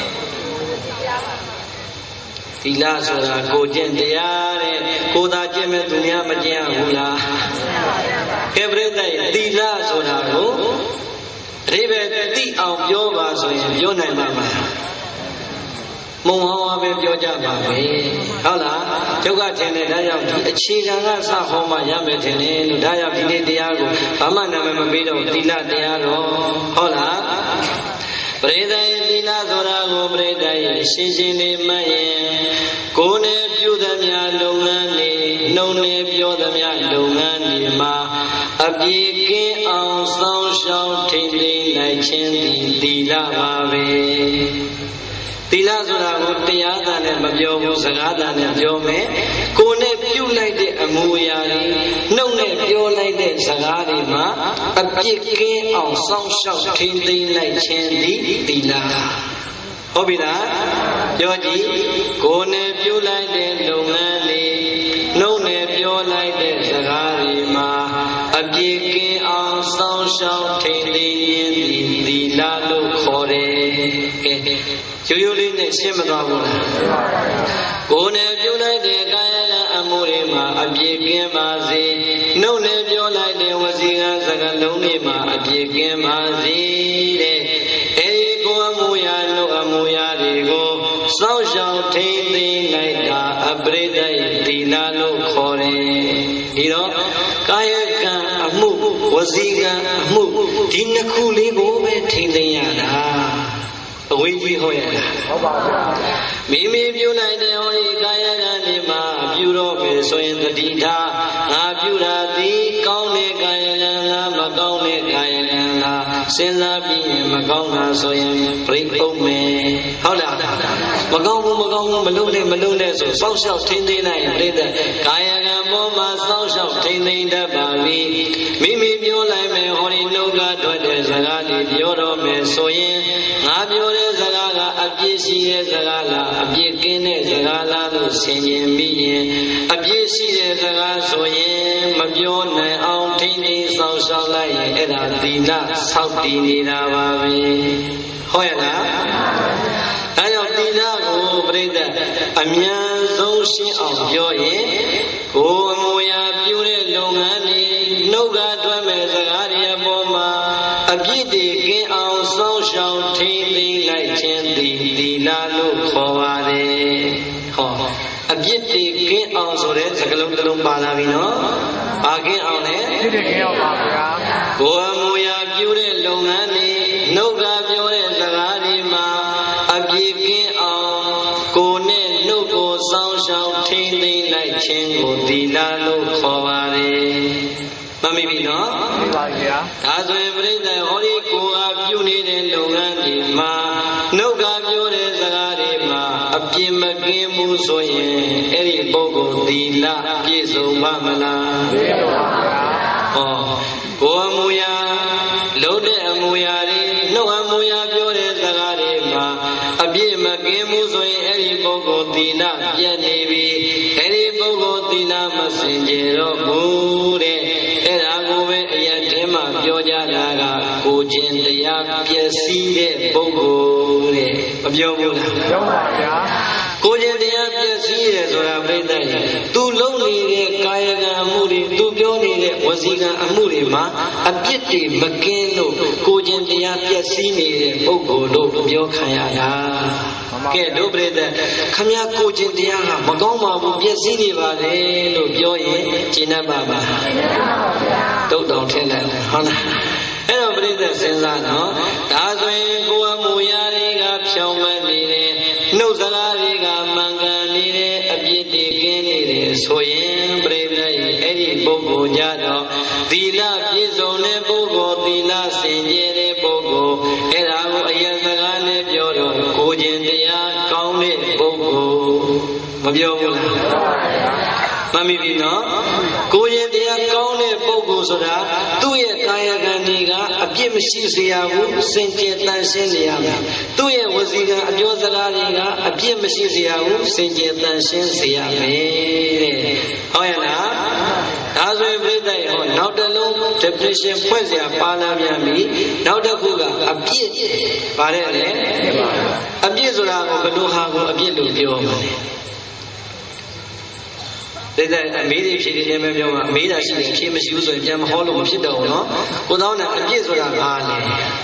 သီလဆိုတာကိုကျင့်တရားတဲ့ကိုသာကျင့်မဲ့သူများမကျင့်ဘူးလားကဲပြိတ္တရဲ့သသီလဆိုတာကိုအဓိပ္ပာယ်သိအောင်ပြောပါဆိုရင်ပြောနိုင်ပါမလားမုံဟောင်းပဲပြောကြပါပဲဟုတ်လားဒုက္ခထင်တယ်ဒါကြောင့်ဒီအခြေခံကစဟောမှရမယ်ထင်တယ်လို့ဒါကြောင့်ဒီနေ့တရားကိုဘာမှနာမည်မပေးတော့သီလတရားတော့ဟုတ်လားပရိသတ်သီလဆိုတာကိုပရိသတ်ရဲ့ရှင်းရှင်းလေးမှတ်ရင်ကိုယ်နဲ့ပြုသမျှလုပ်ငန်းတွေနှုံနဲ့ပြောသမျှလုပ်ငန်းတွေမှာအပြေကင်းအောင်စောင့်ရှောက်ထိန်းသိမ်းနိုင်ခြင်းသည်သီလပါပဲသီလဆိုတာကိုတရားသာနဲ့မပြောဘူးစကားသာနဲ့ပြောမယ်ကိုယ်နဲ့ပြုလိုက်တဲ့အမူအရာတွေနှုတ်နဲ့ပြောလိုက်တဲ့စကားတွေမှာအပြစ်ကင်းအောင်စောင့်ရှောက်ထိန်းသိမ်းလိုက်ခြင်းသည်သီလဟုတ်ပြီလားပြောကြည့်ကိုယ်နဲ့ပြုလိုက်တဲ့လုပ်ငန်းတွေနှုတ်နဲ့ပြောလိုက်တဲ့စကားတွေမှာအပြစ်ကင်းအောင်စောင့်ရှောက်ထိန်းသိမ်းခြင်းသည်သီလလို့ခေါ်တယ်ကဲရိုးရိုးလေးနဲ့ရှင်းမသွားဘူးလားကိုယ်နဲ့ပြုလိုက်တဲ့ကာယကအမှုတွေမှာအပြစ်ကင်းပါစေနှုတ်နဲ့ပြောလိုက်တဲ့ဝစီကံစကားလုံးတွေမှာအပြစ်ကင်းပါစေတဲ့အဲဒီကိုယ်အမှုရာနှုတ်အမှုရာတွေကိုစောင့်ရှောက်ထိန်းသိမ်းလိုက်တာအပရိသတ်ရဲ့သီလလို့ခေါ်တယ်ဒီတော့ကာယကံအမှုဝစီကံအမှုဒီနှစ်ခုလေးကိုပဲထိန်းသိမ်းရတာအဝေးကြီးဟောရတာဟုတ်ပါဗျာမိမိပြုလိုက်တဲ့ဟောဒီကာယကံဒီမှာပြုတော့မယ်ဆိုရင်တတိထားငါပြုတာဒီကောင်းတဲ့ကာယကံလားမကောင်းတဲ့ကာယကံလားစဉ်းစားပြီးရင်မကောင်းတာဆိုရင်ပြိဥပ်မယ်ဟုတ်လားမကောင်းဘူးမကောင်းဘူးမလုပ်နဲ့မလုပ်နဲ့ဆိုစောင့်ရှောက်ထိန်းသိမ်းနိုင်ပြိတ္တကာယကံပေါ်မှာစောင့်ရှောက်ထိန်းသိမ်းတတ်ပါပြီမိမိပြောလိုက်မယ်ဟောဒီနှုတ်ကထွက်တဲ့စကားတွေပြောတော့မယ်ဆိုရင်ငါပြောတဲ့စကားကအပြစ်ရှိတဲ့စကားလားအပြစ်ကင်းတဲ့စကားလားလို့ဆင်ခြင်ပြီးရင်အပြစ်ရှိတဲ့စကားဆိုရင်မပြောနိုင်အောင်ထိန်းသိမ်းဆောင်ရှောက်လိုက်ရင်အဲ့ဒါသီလဆောက်တည်နေတာပါပဲဟုတ်ရဲ့လားဒါကြောင့်သီလကိုပြိတ္တအမြန်ဆုံးရှင်းအောင်ပြောရင်ကိုယ်အမူအရာပြုတဲ့လုပ်ငန်းတွေနှုတ်ကထွက်မဲ့စကားတွေအပေါ်မှာအပြစ်တွေကင်းအောင်စောင့်ရှောက်ထိန်းသိမ်းလိုက်ခြင်းသည်သီလလို့ခေါ်ပါတယ်ဟောအပြစ်တွေကင်းအောင်ဆိုတဲ့စကားလုံးတစ်လုံးပါလာပြီနော်ဘာကင်းအောင်လဲအပြစ်တွေကင်းအောင်ပါဗျာကိုယ်အမူအရာပြုတဲ့လုပ်ငန်းတွေနှုတ်ကပြောတဲ့စကားတွေမှာအပြစ်ကင်းအောင်ကိုယ်နဲ့နှုတ်ကိုစောင့်ရှောက်ထိန်းသိမ်းလိုက်ခြင်းကိုသီလလို့ခေါ်ပါတယ်မမေ့ပြီနော်မှန်ပါဗျာဒါဆိုရင်ပြိဿဟောဒီကိုယ်ကပြုနေတဲ့လုပ်ငန်းတွေမှာနှုတ်ကပြောတဲ့စကားတွေမှာအပြစ်မကင်းဘူးဆိုရင်အဲ့ဒီပုဂ္ဂိုလ်သီလပြည့်စုံပါမလားပြည့်စုံပါဗျာဟောကိုယ်အမူအရာလုပ်တဲ့အမူအရာတွေနှုတ်အမူအရာပြောတဲ့စကားတွေမှာအပြစ်မကင်းဘူးဆိုရင်အဲ့ဒီပုဂ္ဂိုလ်သီလပြတ်နေပြီအဲ့ဒီပုဂ္ဂိုလ်သီလမစင်ကြယ်တော့ဘူးတဲ့အဲ့ဒါကိုပဲအရင်တည်းမှာပြောကြတာကကိုခြင်းတရားပျက်စီးတဲ့ပုဂ္ဂိုလ်တဲ့မပြောဘူးလားပြောပါဗျာကိုခြင်းတရားပျက်စီးတယ်ဆိုတာပြိတ္တရဲ့သူလုံးနေတဲ့ကာယကံအမှုတွေသူပြောနေတဲ့ဝစီကံအမှုတွေမှာအပြစ်တွေမကင်းလို့ကိုခြင်းတရားပျက်စီးနေတဲ့ပုဂ္ဂိုလ်တို့ပြောခံရတာကဲတို့ပြိတ္တခမည်းကိုခြင်းတရားကမကောင်းပါဘူးပျက်စီးနေပါလေလို့ပြောရင်ကျင့်တတ်ပါပါတုတ်တော်ထင်တယ်ဟုတ်လားအဲ့တော့ပြိတ္တစဉ်းစားနော်ဒါဆိုရင်ကိုယ်အမူအရာတွေကဖြောင်းမနေတယ်နှုတ်စကားတွေကမှန်ကန်နေတယ်အပြစ်တွေကင်းနေတယ်ဆိုရင်ပြိတ္တရဲ့အဲ့ဒီပုဂ္ဂိုလ်ကြတော့သီလပြည့်စုံတဲ့ပုဂ္ဂိုလ်သီလစင်ကြယ်တဲ့ပုဂ္ဂိုလ်အဲ့ဒါကိုအယံစကားနဲ့ပြောတော့ကိုခြင်းတရားကောင်းတဲ့ပုဂ္ဂိုလ်မပြောဘူးလားမမီပြီနော်ကိုရင်တရားကောင်းတဲ့ပုဂ္ဂိုလ်ဆိုတာသူ့ရဲ့ကာယကံတွေကအပြစ်မရှိစေရဘူးစင်ကြယ်တန်ရှင်းနေရမယ်သူ့ရဲ့ဝစီကံအပြောစကားတွေကအပြစ်မရှိစေရဘူးစင်ကြယ်တန်ရှင်းစေရမယ်တဲ့ဟုတ်ရဲ့လားဒါဆိုရင်ပြိတ္တရဲ့ဟောနောက်တစ်လုံး definition ဖွင့်စရာပါလာပြန်ပြီနောက်တစ်ခုကအပြစ်ပါတယ်လေအပြစ်ဆိုတာကိုဘယ်လိုဟာကိုအပြစ်လို့ပြောမှာလဲဒါတဲ့အမေးတွေဖြေနေတယ်မျိုးမှာအမေးတာရှိတယ်ဖြေမရှိဘူးဆိုရင်ပြန်မဟောလို့မဖြစ်တော့ဘူးနော်ကိုသောင်းနဲ့အပြည့်ဆိုတာဘာလဲ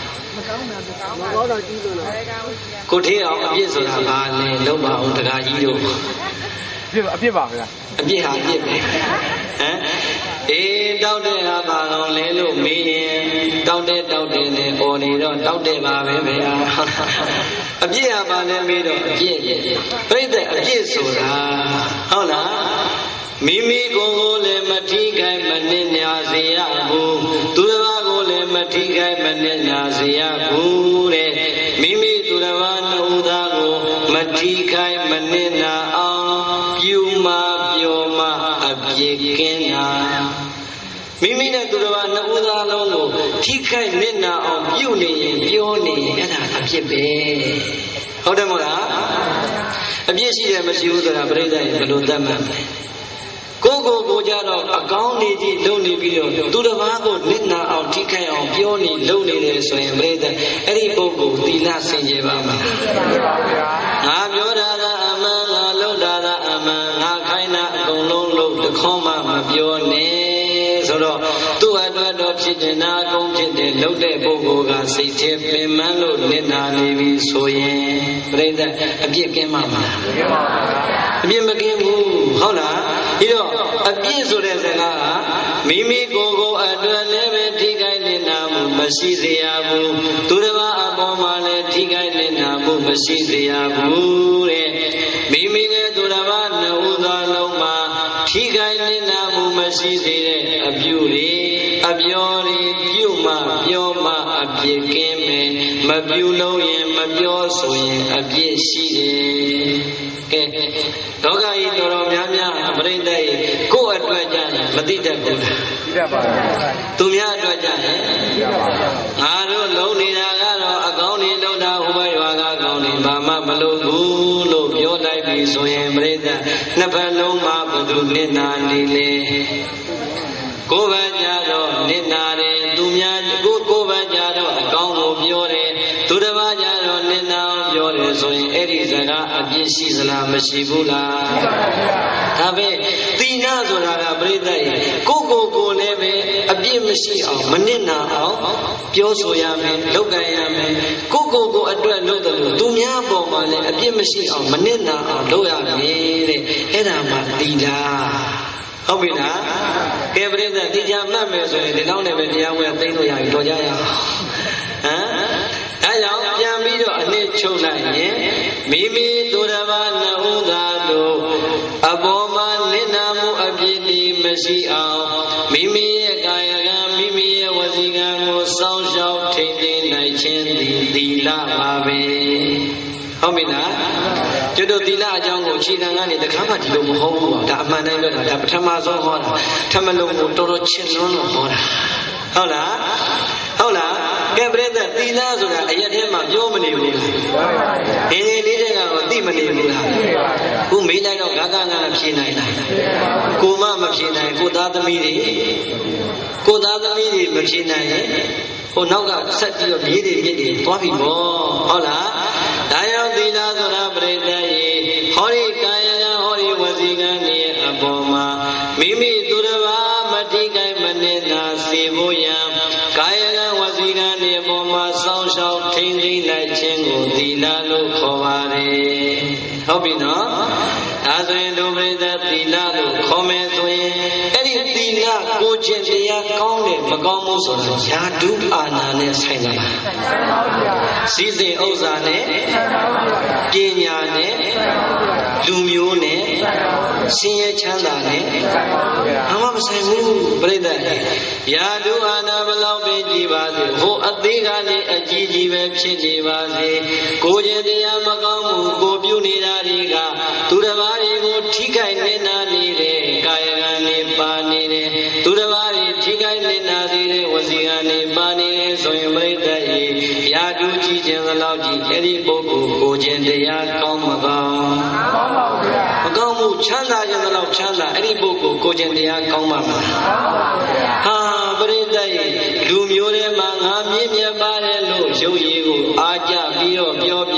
ကိုထေးအောင်အပြည့်ဆိုတာဘာလဲလုံးပါအောင်တကာကြီးတို့အပြစ်ပါဗျာအပြစ်ဟာအပြစ်ပဲဟမ်အေးတောက်တဲ့ဟာပါကောင်လဲလို့မေးရင်တောက်တဲ့တောက်တဲ့နဲ့អော်နေတော့တောက်တဲ့ပါပဲဗျာအပြစ်ဟာပါလဲမေးတော့အပြစ်ပြိဿအပြစ်ဆိုတာဟုတ်လားမိမိကိုယ်ကိုလည်းမထိခိုက်မနစ်နာစေရဘူးသူတစ်ပါးကိုလည်းမထိခိုက်မနစ်နာစေရဘူးတဲ့မိမိသူတစ်ပါးနှုတ်သားကိုမထိခိုက်မနစ်နာအောင်ပြုမပြောမအပြစ်ကင်းတာမိမိနဲ့သူတစ်ပါးနှုတ်သားလုံးကိုထိခိုက်နစ်နာအောင်ပြုနေရင်ပြောနေရင်အဲ့ဒါအပြစ်ပဲဟုတ်တယ်မဟုတ်လားအပြစ်ရှိတယ်မရှိဘူးဆိုတာပြိဿရေဘယ်လိုသတ်မှတ်မလဲကိုကိုကိုကြတော့အကောင်းနေကြီးလုံနေပြီးတော့သူတစ်ပါးကိုနစ်နာအောင်ထိခိုက်အောင်ပြောနေလုံနေတယ်ဆိုရင်ပြိဿအဲ့ဒီပုဂ္ဂိုလ်သီလစင်ကြယ်ပါမှာငါပြောတာကအမှန်ငါလုပ်တာကအမှန်ငါခိုင်းတာအကုန်လုံးလို့တခေါမှမပြောနဲ့ဆိုတော့သူ့အတွက်တော့ဖြစ်နေတာအကုန်ဖြစ်တယ်လုပ်တဲ့ပုဂ္ဂိုလ်ကစိတ်ထဲပင်ပန်းလို့နစ်နာနေပြီဆိုရင်ပြိဿအပြစ်ကင်းမှာမလားအပြစ်မကင်းဘူးဟုတ်လားဒီတော့အပြစ်ဆိုတဲ့စကားကမိမိကိုယ်ကိုအတွက်လည်းပဲထိခိုက်နေတာမှုမရှိစေရဘူးသူတစ်ပါးအပေါ်မှာလည်းထိခိုက်နေတာမှုမရှိစေရဘူးတဲ့မိမိနဲ့သူတစ်ပါးနှစ်ဦးသောလုံးမှာထိခိုက်နေတာမှုမရှိစေတဲ့အပြုတွေအပြောတွေပြုမှပြောမှအပြစ်ကင်းမယ်မပြုလို့ရင်မပြောဆိုရင်အပြစ်ရှိတယ်ကဲလောကကြီးတော်တော်များများအပရိသတ်ကိုယ့်အတွက်ကြရင်မသိတတ်ဘူးလားသိတတ်ပါဘူးသူများအတွက်ကြရင်ငါတို့လုံးနေတာကတော့အကောင်းနေလုံးတာဟိုဘက်ရွာကကောင်းနေဘာမှမလုပ်ဘူးလို့ပြောလိုက်ပြီဆိုရင်ပရိသတ်နှစ်ဖက်လုံးမှာဘုသူနစ်နာနေလေကိုယ်ပဲကြတော့နစ်နာတယ်သူများကိုကိုယ်ပဲကြတော့အကောင်းကိုပြောတယ်သူတစ်ပါးကြတော့နစ်နာပြောတယ်ဆိုရင်အဲ့ဒီစကားအပြစ်ရှိသလားမရှိဘူးလားဒါပဲသီလဆိုတာကပြိဿရေကိုကိုကိုလည်းပဲအပြစ်မရှိအောင်မနစ်နာအောင်ပြောဆိုရမယ်လုပ်ကြရမယ်ကိုကိုကိုအတွက်လုပ်တယ်လို့သူများပေါ်မှာလည်းအပြစ်မရှိအောင်မနစ်နာအောင်လုပ်ရမယ်တဲ့အဲ့ဒါမှသီလဟုတ်ပြီလားကဲပြိဿတိကျမှတ်မယ်ဆိုရင်ဒီနောက်နဲ့ပဲတရားဝင်သိလို့ရပြီတော်ကြရအောင်ဟမ်ဒါကြောင့်ပြန်ပြီးတော့အနည်းချုပ်လိုက်ရင်မိမိသူတစ်ပါးနှစ်ဦးသာတို့အပေါ်မှာနစ်နာမှုအပြစ်ဒီမရှိအောင်မိမိရဲ့ကာယကံမိမိရဲ့ဝစီကံကိုစောင့်ရှောက်ထိန်းသိမ်းနိုင်ခြင်းသည်သီလပါပဲဟုတ်ပြီလားကျွတ်တို့သီလအကြောင်းကိုခြေခံကနေတခါမှဒီလိုမဟုတ်ဘူးဒါအမှန်တိုင်းပြောတာဒါပထမဆုံးဟောတာထမလုံးကိုတော်တော်ချင်လွန်းလို့ဟောတာဟုတ်လားဟုတ်လားကဲပြိဿသီလဆိုတာအရက်ထဲမှာပြောမနေဘူးလားအင်းလေးတဲ့ကတော့သိမနေဘူးလားခုမေးလိုက်တော့ဂါကငါဖြေနိုင်လားကိုမမဖြေနိုင်ကိုသားသမီးတွေကိုသားသမီးတွေမဖြေနိုင်ရင်ဟိုနောက်ကဆက်ပြီးတော့မြေးတွေမြစ်တွေသွားပြီပေါ့ဟုတ်လားဒါကြောင့်သီလဆိုတာပြိဿရေဟောဒီကာယကံဟောဒီဝစီကံတွေအပေါ်မှာမိမိသူတစ်ပါးမထိခိုက်မနစ်နာစေဖို့ရန်ကာယကံဝစီကံတွေအပေါ်မှာစောင့်ရှောက်ထိန်းသိမ်းလိုက်ခြင်းကိုသီလလို့ခေါ်ပါတယ်ဟုတ်ပြီနော်ဒါဆိုရင်ဒုပရိသသီလလို့ခေါ်မယ်ဆိုရင်အဲ့ဒီသီလကိုခြင်းတရားကောင်းတယ်မကောင်းဘူးဆိုတာယာတုအာနာနဲ့ဆိုင်တာလားစီစဉ်ဥစ္စာနဲ့ပညာနဲ့လူမျိုးနဲ့ဆင်းရဲချမ်းသာနဲ့ဘာမှမဆိုင်ဘူးပြိဿယာတုအာနာဘလောက်ပဲကြည်ပါစေဟိုအသေးကနေအကြီးကြီးပဲဖြစ်နေပါစေကိုခြင်းတရားမကောင်းဘူးကိုပြုနေတာတွေကသူတစ်ပါးတွေကိုထိခိုက်နေတာနေတယ်ကာယကံနဲ့ပါနေတယ်သူတစ်ပါးတွေထိခိုက်နေတာသေးတယ်ဝစီကံနဲ့ပါနေတယ်ဆိုရင်ပြိဿရေယာတုကြည်ခြင်းလောက်ကြည်အဲ့ဒီပုဂ္ဂိုလ်ကိုခြင်းတရားကောင်းမကောင်းမကောင်းဘူးချမ်းသာခြင်းလောက်ချမ်းသာအဲ့ဒီပုဂ္ဂိုလ်ကိုခြင်းတရားကောင်းမှာမလားဟာပရိသတ်ရေလူမျိုးတွေမှာငါမြင့်မြတ်ပါတယ်လို့ရုပ်ရည်ကိုအားကြပြီးတော့ပြောပြော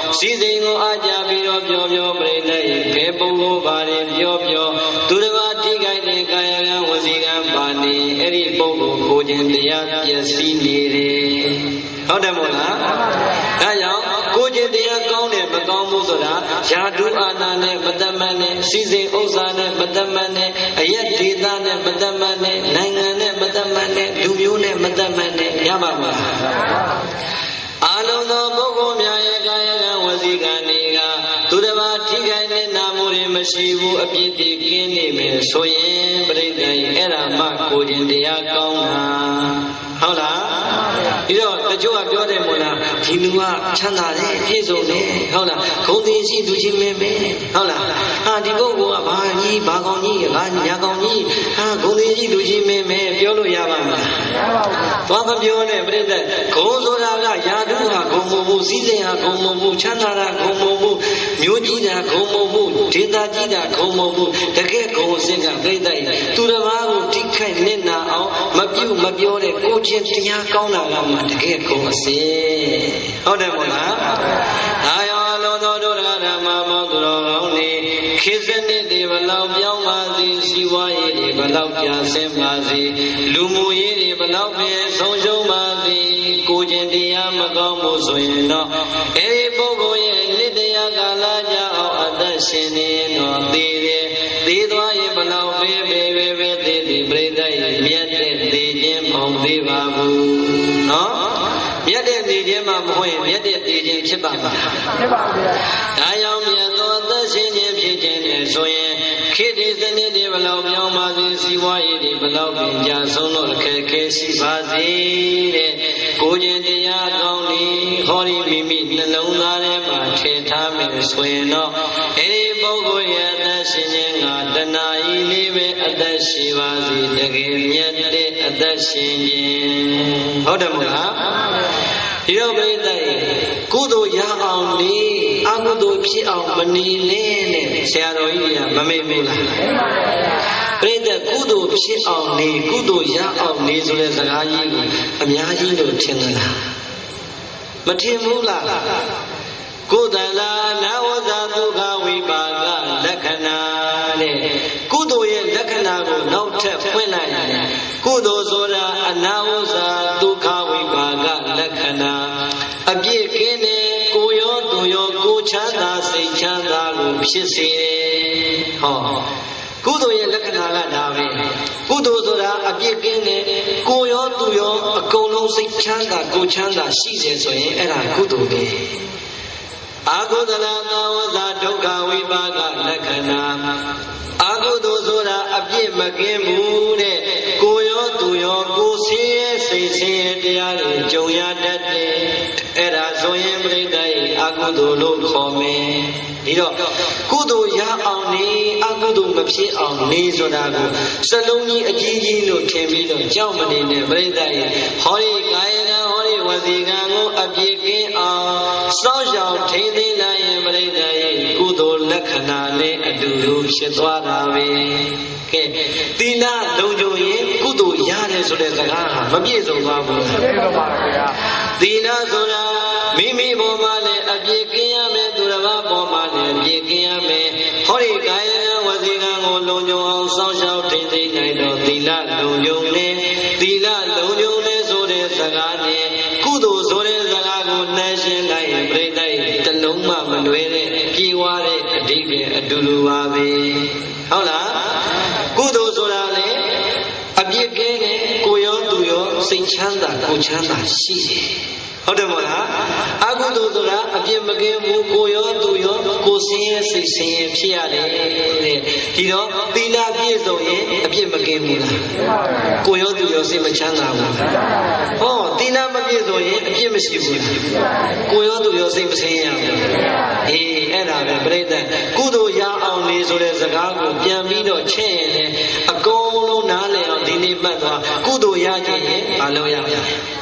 စီစဉ်ကိုအားကြပြီးတော့ပြောပြောပြိတ္တိဘယ်ပုဂ္ဂိုလ်ပါရင်ပြောပြောသူတစ်ပါးထိခိုက်တဲ့ကာယကံဝစီကံပါနေအဲ့ဒီပုဂ္ဂိုလ်ကိုခြင်းတရားပျက်စီးနေတယ်ဟုတ်တယ်မို့လားဒါကြောင့်ကိုခြင်းတရားကောင်းတယ်မကောင်းဘူးဆိုတာယာတုအာနာနဲ့မတမန်နဲ့စီစဉ်ဥစ္စာနဲ့မတမန်နဲ့အယက်ဒေသနဲ့မတမန်နဲ့နိုင်ငံနဲ့မတမန်နဲ့လူမျိုးနဲ့မတမန်နဲ့ရပါမလားအာလုံးသောပုဂ္ဂိုလ်များရဲ့ကာယကံဝစီကံတွေကသူတစ်ပါးထိခိုက်တဲ့နာမှုတွေမရှိဘူးအပြစ်တွေကင်းနေမယ်ဆိုရင်ပြိတ္တိအဲ့ဒါမှကိုခြင်းတရားကောင်းတာဟုတ်လားဒီတော့တချို့ကပြောတယ်မို့လားဒီလူကချမ်းသာတယ်ပြည့်စုံတယ်ဟုတ်လားဂုဏ်သိရှိသူရှိမင်းပဲဟုတ်လားဟာဒီပုဂ္ဂိုလ်ကဘာကြီးဘာကောင်းကြီးဘာညာကောင်းကြီးဟာဂုဏ်သိရှိသူရှိမင်းပဲပြောလို့ရပါမလားသွားမပြောနဲ့ပြိတ္တိဂုဏ်ဆိုတာကယာတုဟာဂုဏ်မဟုတ်ဘူးစည်းစိမ်ဟာဂုဏ်မဟုတ်ဘူးချမ်းသာတာဂုဏ်မဟုတ်ဘူးမျိုးကြီးတာဂုဏ်မဟုတ်ဘူးဒေသကြီးတာဂုဏ်မဟုတ်ဘူးတကယ်ဂုဏ်အစစ်ကပြိတ္တိသူတစ်ပါးကိုထိခိုက်နစ်နာအောင်မပြုတ်မပြောတဲ့ကိုချင်းတရားကောင်းတာကမှတကယ်ဂုဏ်အစစ်ဟုတ်တယ်မို့လားဒါရောအလုံးသောဒုရဓမ္မမောသူတော်ကောင်းနေခေတ်စနစ်တွေဘလောက်ပြောင်းပါစေစီးပွားရေးတွေဘလောက်ပြဆင်းပါစေလူမှုရေးတွေဘလောက်ပဲဆုံးရှုံးပါစေကိုချင်းတရားမကောင်းဘူးဆိုရင်တော့အဲဒီပုဂ္ဂိုလ်ရဲ့နိတ္တရာကာလကြာအောင်အသက်ရှင်နေတော့သေတယ်သေသွားရင်ဘလောက်ပဲပဲပဲပဲသေသည်ပြိတ္တိမြတ်တဲ့သေခြင်းမဟုတ်သေးပါဘူးနော်မြတ်တဲ့သေခြင်းမှမဟုတ်ရင်မြတ်တဲ့သေခြင်းဖြစ်ပါမလားဖြစ်ပါဘူးဒါကြောင့်မြတ်သောအသက်ရှင်ခြင်းဖြစ်ခြင်းနဲ့ဆိုရင်ခေတ္တစနစ်တွေဘလောက်ပြောင်းပါစေစီးပွားရေးတွေဘလောက်ပင်ကြာဆုံးလို့အခက်ခဲရှိပါစေတဲ့ကိုခြင်းတရားကောင်းနေဟောဒီမိမိနှလုံးသားထဲမှာထည့်ထားမယ်ဆိုရင်တော့အဲဒီပုဂ္ဂိုလ်ရဲ့အသက်ရှင်ခြင်းကတဏှာကြီးလေးပဲအသက်ရှိပါစေတကယ်မြတ်တဲ့အသက်ရှင်ခြင်းဟုတ်တယ်မဟုတ်လားဒီတော့ပြိတ္တိကုသိုလ်ရအောင်နေအကုသိုလ်ဖြစ်အောင်မနေနဲ့တဲ့ဆရာတော်ကြီးကမမေ့ဘူးလားပြိတ္တိကုသိုလ်ဖြစ်အောင်နေကုသိုလ်ရအောင်နေဆိုတဲ့စကားကြီးကိုအများကြီးလို့ထင်သလားမထင်ဘူးလားကုသလာနာဝဇာဒုက္ခဝိပါကလက္ခဏာတဲ့ကုသိုလ်ရဲ့လက္ခဏာကိုနောက်ထပ်ဖွင့်လိုက်ရင်ကုသိုလ်ဆိုတာအနာဝဇာဒုက္ခဝိပါကလက္ခဏာအပြည့်ကင်းတဲ့ကိုရောသူရောကိုချမ်းသာစိတ်ချမ်းသာကိုဖြစ်စေတယ်ဟောကုသိုလ်ရဲ့လက္ခဏာကဒါပဲကုသိုလ်ဆိုတာအပြည့်ကင်းတဲ့ကိုရောသူရောအကုန်လုံးစိတ်ချမ်းသာကိုချမ်းသာရှိစေဆိုရင်အဲ့ဒါကုသိုလ်ပဲအာဟုသနာသဝဇာဒုက္ခဝိပါကလက္ခဏာအာဟုသိုလ်ဆိုတာအပြည့်မကင်းဘူးတဲ့ကိုရောသူရောကိုဆင်းရဲစိတ်ဆင်းရဲတရားတွေကြုံရတတ်တယ်အဲ့ဒါဆိုရင်ပြိတ္တိအာဟုသိုလ်လို့ခေါ်မယ်ဒီတော့ကုသိုလ်ရအောင်နေအကုသိုလ်မဖြစ်အောင်နေဆိုတာကိုစလုံးကြီးအကြီးကြီးလို့ထင်ပြီးတော့ကြောက်မနေနဲ့ပြိတ္တိဟောဒီကာယကံဟောဒီဝစီကံကိုအပြည့်ကင်းအောင်စောင့်ရှောက်ထိန်းသိမ်းနိုင်ရင်ပြိတ္တိကုသိုလ်လက္ခဏာနဲ့အတူတူဖြစ်သွားတာပဲကဲသီလလုံခြုံရင်ကုသိုလ်ရတယ်ဆိုတဲ့စကားဟာမပြည့်စုံပါဘူးပြည့်စုံပါဗျာသီလဆိုတာမိမိပေါ်မှာလည်းအပြည့်ကင်းရမယ်သူတစ်ပါးပေါ်မှာလည်းအပြည့်ကင်းရမယ်ဟောဒီကာယကံဝစီကံကိုလုံခြုံအောင်စောင့်ရှောက်ထိန်းသိမ်းနိုင်တော့သီလလုံခြုံတယ်သီလလုံခြုံတယ်ဆိုတဲ့စကားနဲ့ကုသိုလ်ဆိုတဲ့စကားကိုနှိုင်းယှဉ်လိုက်ရင်ပြိတ္တိတလုံးမှမလွဲတဲ့ပြေဝတဲ့အဓိပ္ပာယ်အတူတူပါပဲဟုတ်လားကုသိုလ်ဆိုတာလေအပြည့်ကင်းတဲ့ကိုရောသူရောစိတ်ချမ်းသာကိုချမ်းသာရှိတယ်ဟုတ်တယ်မလားအကုသိုလ်ဆိုတာအပြစ်မကင်းဘူးကိုရောသူရောကိုဆင်းရဲစိတ်ဆင်းရဲဖြစ်ရတယ်တဲ့ဒီတော့သီလပြည့်စုံရင်အပြစ်မကင်းဘူးလားကိုရောသူရောစိတ်မချမ်းသာဘူးဟောသီလမပြည့်စုံရင်အပြစ်မရှိဘူးလားကိုရောသူရောစိတ်မဆင်းရဲဘူးအေးအဲ့ဒါပဲပြိတ္တကုသိုလ်ရအောင်နေဆိုတဲ့စကားကိုပြန်ပြီးတော့ချဲ့ရင်လည်းအကုန်လုံးနားလည်အောင်ဒီနေ့မှတ်သွားကုသိုလ်ရခြင်းရင်မလုပ်ရဘူး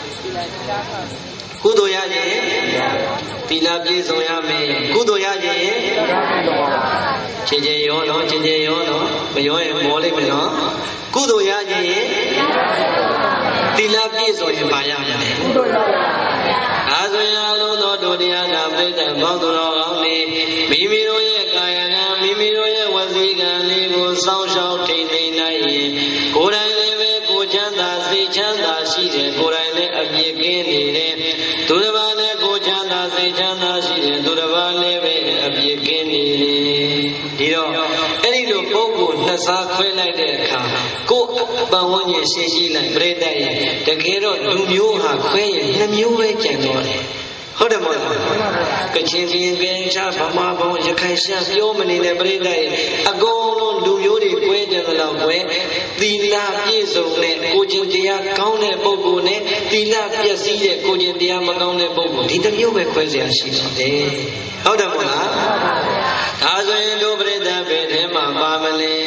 ကုသိုလ်ရခြင်းသီလပြည့်စုံရမယ်ကုသိုလ်ရခြင်းချင်းချင်းရောနော်ချင်းချင်းရောနော်မရောရင်မောလိမ့်မယ်နော်ကုသိုလ်ရခြင်းသီလပြည့်စုံရင်ပါရမယ်ကုသိုလ်ရပါဒါဆိုရင်အလုံးသောတို့တရားနာပြိတ္တဘောသူတော်ကောင်းတွေမိမိတို့ရဲ့ကာယကံမိမိတို့ရဲ့ဝစီကံလေးကိုစောင့်ရှောက်ထိန်းသိမ်းနိုင်ရင်ကိုယ်တိုင်လည်းပဲကိုယ်ချမ်းသာစိတ်ချမ်းသာရှိတယ်ကိုယ်တိုင်လည်းအပြစ်ကင်းနေတယ်သူတစ်ပါးလည်းကိုယ်ချမ်းသာစိတ်ချမ်းသာရှိတယ်သူတစ်ပါးလည်းပဲအပြစ်ကင်းနေတယ်ဒီတော့အဲ့ဒီလိုပုဂ္ဂိုလ်နှစ်စားခွဲလိုက်တဲ့အခါကိုယ်ပတ်ဝန်းကျင်ရှင်းရှင်းလိုက်ပြိတ္တရဲ့တကယ်တော့လူမျိုးဟာခွဲရင်နှစ်မျိုးပဲကျန်တော့တယ်ဟုတ်တယ်မဟုတ်လားကချင်ပြည်ကချဗမာဘုံရခိုင်ရှမ်းပြောမနေတဲ့ပြိတ္တရဲ့အကုန်လုံးလူမျိုးတွေကွဲကြတယ်လို့ကွဲသီလပြည့်စုံတဲ့ကိုကျင့်တရားကောင်းတဲ့ပုဂ္ဂိုလ်နဲ့သီလပျက်စီးတဲ့ကိုကျင့်တရားမကောင်းတဲ့ပုဂ္ဂိုလ်ဒီတစ်မျိုးပဲခွဲเสียရှိတယ်ဟုတ်တယ်မဟုတ်လားဒါဆိုရင်တို့ပြိတ္တဘယ်ထဲမှာပါမလဲ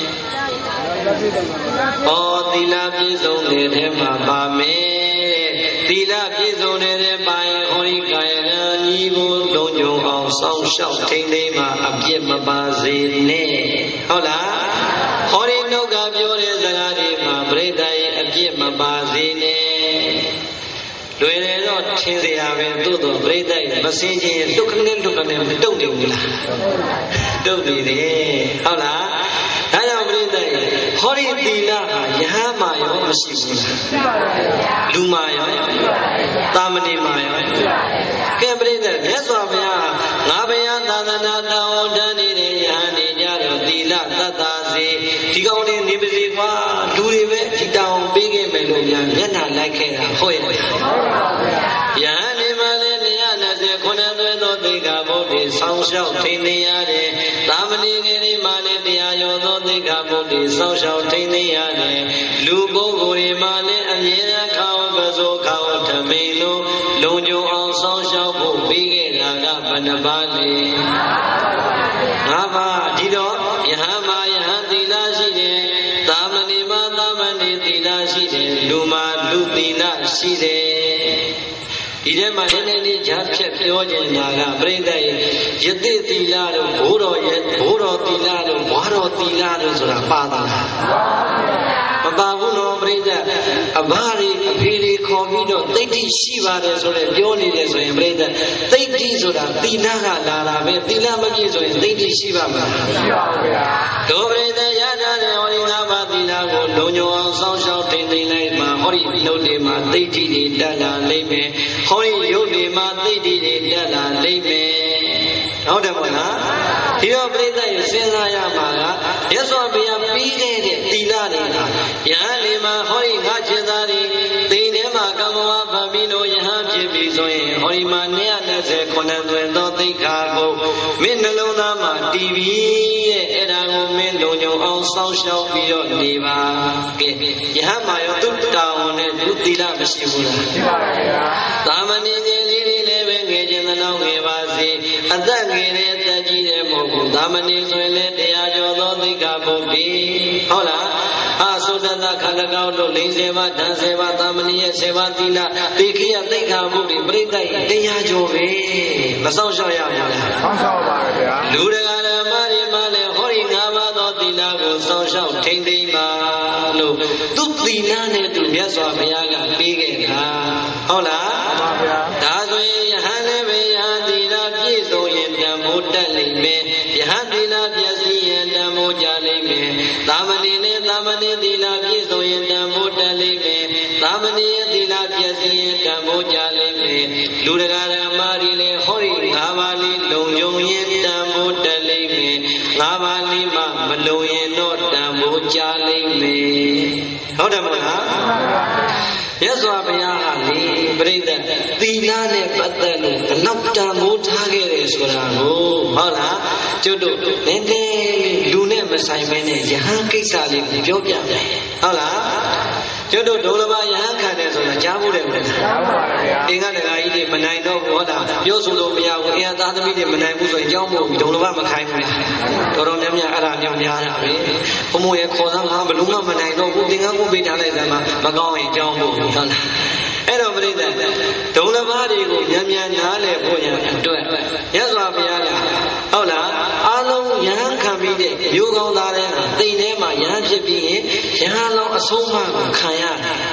ဩသီလပြည့်စုံတဲ့ထဲမှာပါမယ်သီလပြည့်စုံတဲ့ပါရင်ဟောဒီကာယကံကြီးကိုလုံးကြုံအောင်စောင့်ရှောက်ထိန်းသိမ်းမှအပြစ်မပါစေနဲ့ဟုတ်လားဟောဒီနှုတ်ကပြောတဲ့စကားတွေမှာပြိတ္တရဲ့အပြစ်မပါစေနဲ့လွယ်တယ်တော့ထင်เสียပဲသို့တော့ပြိတ္တရဲ့မစင်ချင်းလွတ်ခနဲ့လွတ်ခနဲ့မတုတ်နေဘူးလားတုတ်နေတယ်ဟုတ်လားဒါကြောင့်ပြိတ္တရဲ့ဟောဒီသီလဟာယဟန်မှာရောမရှိဘူးလားရှိပါပါဗျာလူမှာရောသာမဏေမှာရောကဲပြိတ္တမြတ်စွာဘုရားငါဘုရားသာသနာတော်ဝန်ထမ်းနေတဲ့ယဟန်နေကြတော့သီလသတ္တစေဒီကောင်းလေးနေပါစေကွာလူတွေပဲဒီတောင်ပေးခဲ့မယ်လို့များမျက်နှာလိုက်ခဲ့တာဟုတ်ရဲ့ဟုတ်ပါဗျာယဟန်နေမှာလည်းတရားနာစေခုနှစ်သွဲသောသေခါဘုဒ္ဓေဆောင်းလျှောက်ထိန်နေရတယ်သာမဏေငယ်လေးမှာလည်းတရားရောသောသေခါဘုဒ္ဓေဆောင်းလျှောက်ထိန်နေရတယ်လူပုဂ္ဂိုလ်တွေမှာလည်းအမြဲတမ်းခေါင်းပစိုးခေါင်းထမိန်လို့လုံခြုံအောင်ဆောင်းလျှောက်ဖို့ပြီးခဲ့တာကဘယ်နှပါးလဲငါးပါးဒီတော့ယဟန်မှာယဟန်သီလရှိတယ်သာမဏေမှာသာမဏေသီလရှိတယ်လူမှာလူသီလရှိတယ်ဒီထဲမှာနည်းနည်းလေးဈာဖြတ်ပြောချင်တာကပြိတ္တရဲ့ယတိသီလတို့ဘိုးတော်ရဲ့ဘိုးတော်သီလတို့ဘွားတော်သီလတို့ဆိုတာပါသလားမပါဘူးနော်ပြိတ္တအဘတွေအဖေတွေခေါ်ပြီးတော့သိဋ္ဌိရှိပါတယ်ဆိုတော့ပြောနေတယ်ဆိုရင်ပြိတ္တသိဋ္ဌိဆိုတာသီလကလာတာပဲသီလမပြည့်ဆိုရင်သိဋ္ဌိရှိပါမလားရှိပါဘူးဗျာတို့ပြိတ္တရတာတဲ့ဟောဒီငါးပါးသီလကိုလုံခြုံအောင်စောင့်ရှောက်ထိန်းသိမ်းလိုက်မှဟောဒီနှုတ်တွေမှာသိဋ္ဌိတွေတက်လာလိမ့်မယ်ဟောဒီရုပ်တွေမှာသိဋ္ဌိတွေတက်လာလိမ့်မယ်ဟုတ်တယ်မဟုတ်လားဒီတော့ပြိတ္တရဲ့စဉ်းစားရမှာကမြတ်စွာဘုရားပြီးခဲ့တဲ့သီလတွေကယဟန်လေးမှာဟောဒီငါကျင်သားတွေသိထဲမှာကမ္မဝဗမီလို့ယဟန်ဖြစ်ပြီဆိုရင်ဟောဒီမှာ၂၂၀သွင်သောသိက္ခာကိုမင်းနှလုံးသားမှာတည်ပြီးရဲ့အဲ့ဒါကိုမင်းလုံခြုံအောင်စောင့်ရှောက်ပြီးတော့နေပါကဲယဟန်မှာရောသူတာဝန်နဲ့သူသီလမရှိဘူးလားရှိပါပါဗျာသာမဏေကြီးလေးလေးလည်းပဲငယ်ခြင်းသနောက်ငယ်ပါစေအသက်ငယ်တဲ့အသက်ကြီးတဲ့မဟုတ်ဘူးသာမဏေဆိုရင်လည်းတရားကျော်သောသိက္ခာပုဒ်ဒီဟုတ်လားအာသုဒ္ဓတခန္ဓာကောက်လို့၄၀ပါးဓာတ်၁၀ပါးသာမဏေရဲ့၁၀ပါးသီလသိခိယသိက္ခာပုဒ်ဒီပြိတ္တတရားကျော်ပဲမဆောင်ရှောက်ရဘူးလားဆောင်ရှောက်ပါဗျာလူတကာဓမ္မတွေမှာလည်းဟောဒီ၅ပါးသောသီလကိုဆောင်ရှောက်ထိမ့်သိမ်းပါလို့သူသီလနဲ့သူမြတ်စွာဘုရားကပေးခဲ့တာဟုတ်လားမှန်ပါဗျာဒါဆိုရင်ယဟန်လည်းပဲယဟန်သီလပြည့်စုံရင်တန်ဖိုးတက်လိမ့်မယ်ယဟန်သီလပြည့်စည်ရင်တန်ဖိုးကြလိမ့်မယ်သာမဏေနဲ့သာမဏေသီလပြည့်စုံရင်တန်ဖိုးတက်လိမ့်မယ်သာမဏေရဲ့သီလပြည့်စည်ရင်တန်ဖိုးကြလိမ့်မယ်လူတကာဓမ္မတွေလည်းဟောဒီငါးပါးလေးလုံခြုံရင်တန်ဖိုးတက်လိမ့်မယ်ငါးပါးလေးမှမလုံရင်တော့တန်ဖိုးကြလိမ့်မယ်ဟုတ်တယ်မဟုတ်လားမြတ်စွာဘုရားကလေပြိတ္တသီလနဲ့ပတ်သက်လို့ဘလောက်တန်ဖိုးထားခဲ့တယ်ဆိုတာကိုဟုတ်လားကျွတ်တို့နည်းနည်းလူနဲ့မဆိုင်မဲနဲ့ယဟန်ကိစ္စလေးကိုပြောပြမယ်ဟုတ်လားကျွတ်တို့ဒုလဘယဟန်ခံတယ်ဆိုတာကြားဖို့တယ်မလားကြားပါပါဗျာအင်္ဂတကာကြီးတွေမနိုင်တော့ဘူးဟုတ်လားပြောဆိုလို့မရဘူးအင်္ဂသားသမီးတွေမနိုင်ဘူးဆိုရင်ကြောင်းမို့ဒုလဘမခိုင်းဘူးလားတော်တော်များများအဲ့ဒါမျိုးများတာပဲဘုမို့ရဲ့ခေါ်သားငါဘလို့မှမနိုင်တော့ဘူးသင်္ကန်းကိုပေးထားလိုက်တယ်မှာမကောင်းရင်ကြောင်းမို့ဟုတ်လားအဲ့တော့ပြိတ္တဒုလဘတွေကိုမြန်မြန်နားလည်ဖို့ရအတွက်မြတ်စွာဘုရားကဟုတ်လားအားလုံးယဟန်ခံပြီးတဲ့မျိုးကောင်းသားတဲ့တိမ်ထဲမှာယဟန်ဖြစ်ပြီးရင်ယဟန်လုံးအဆုံးအမကိုခံရတယ်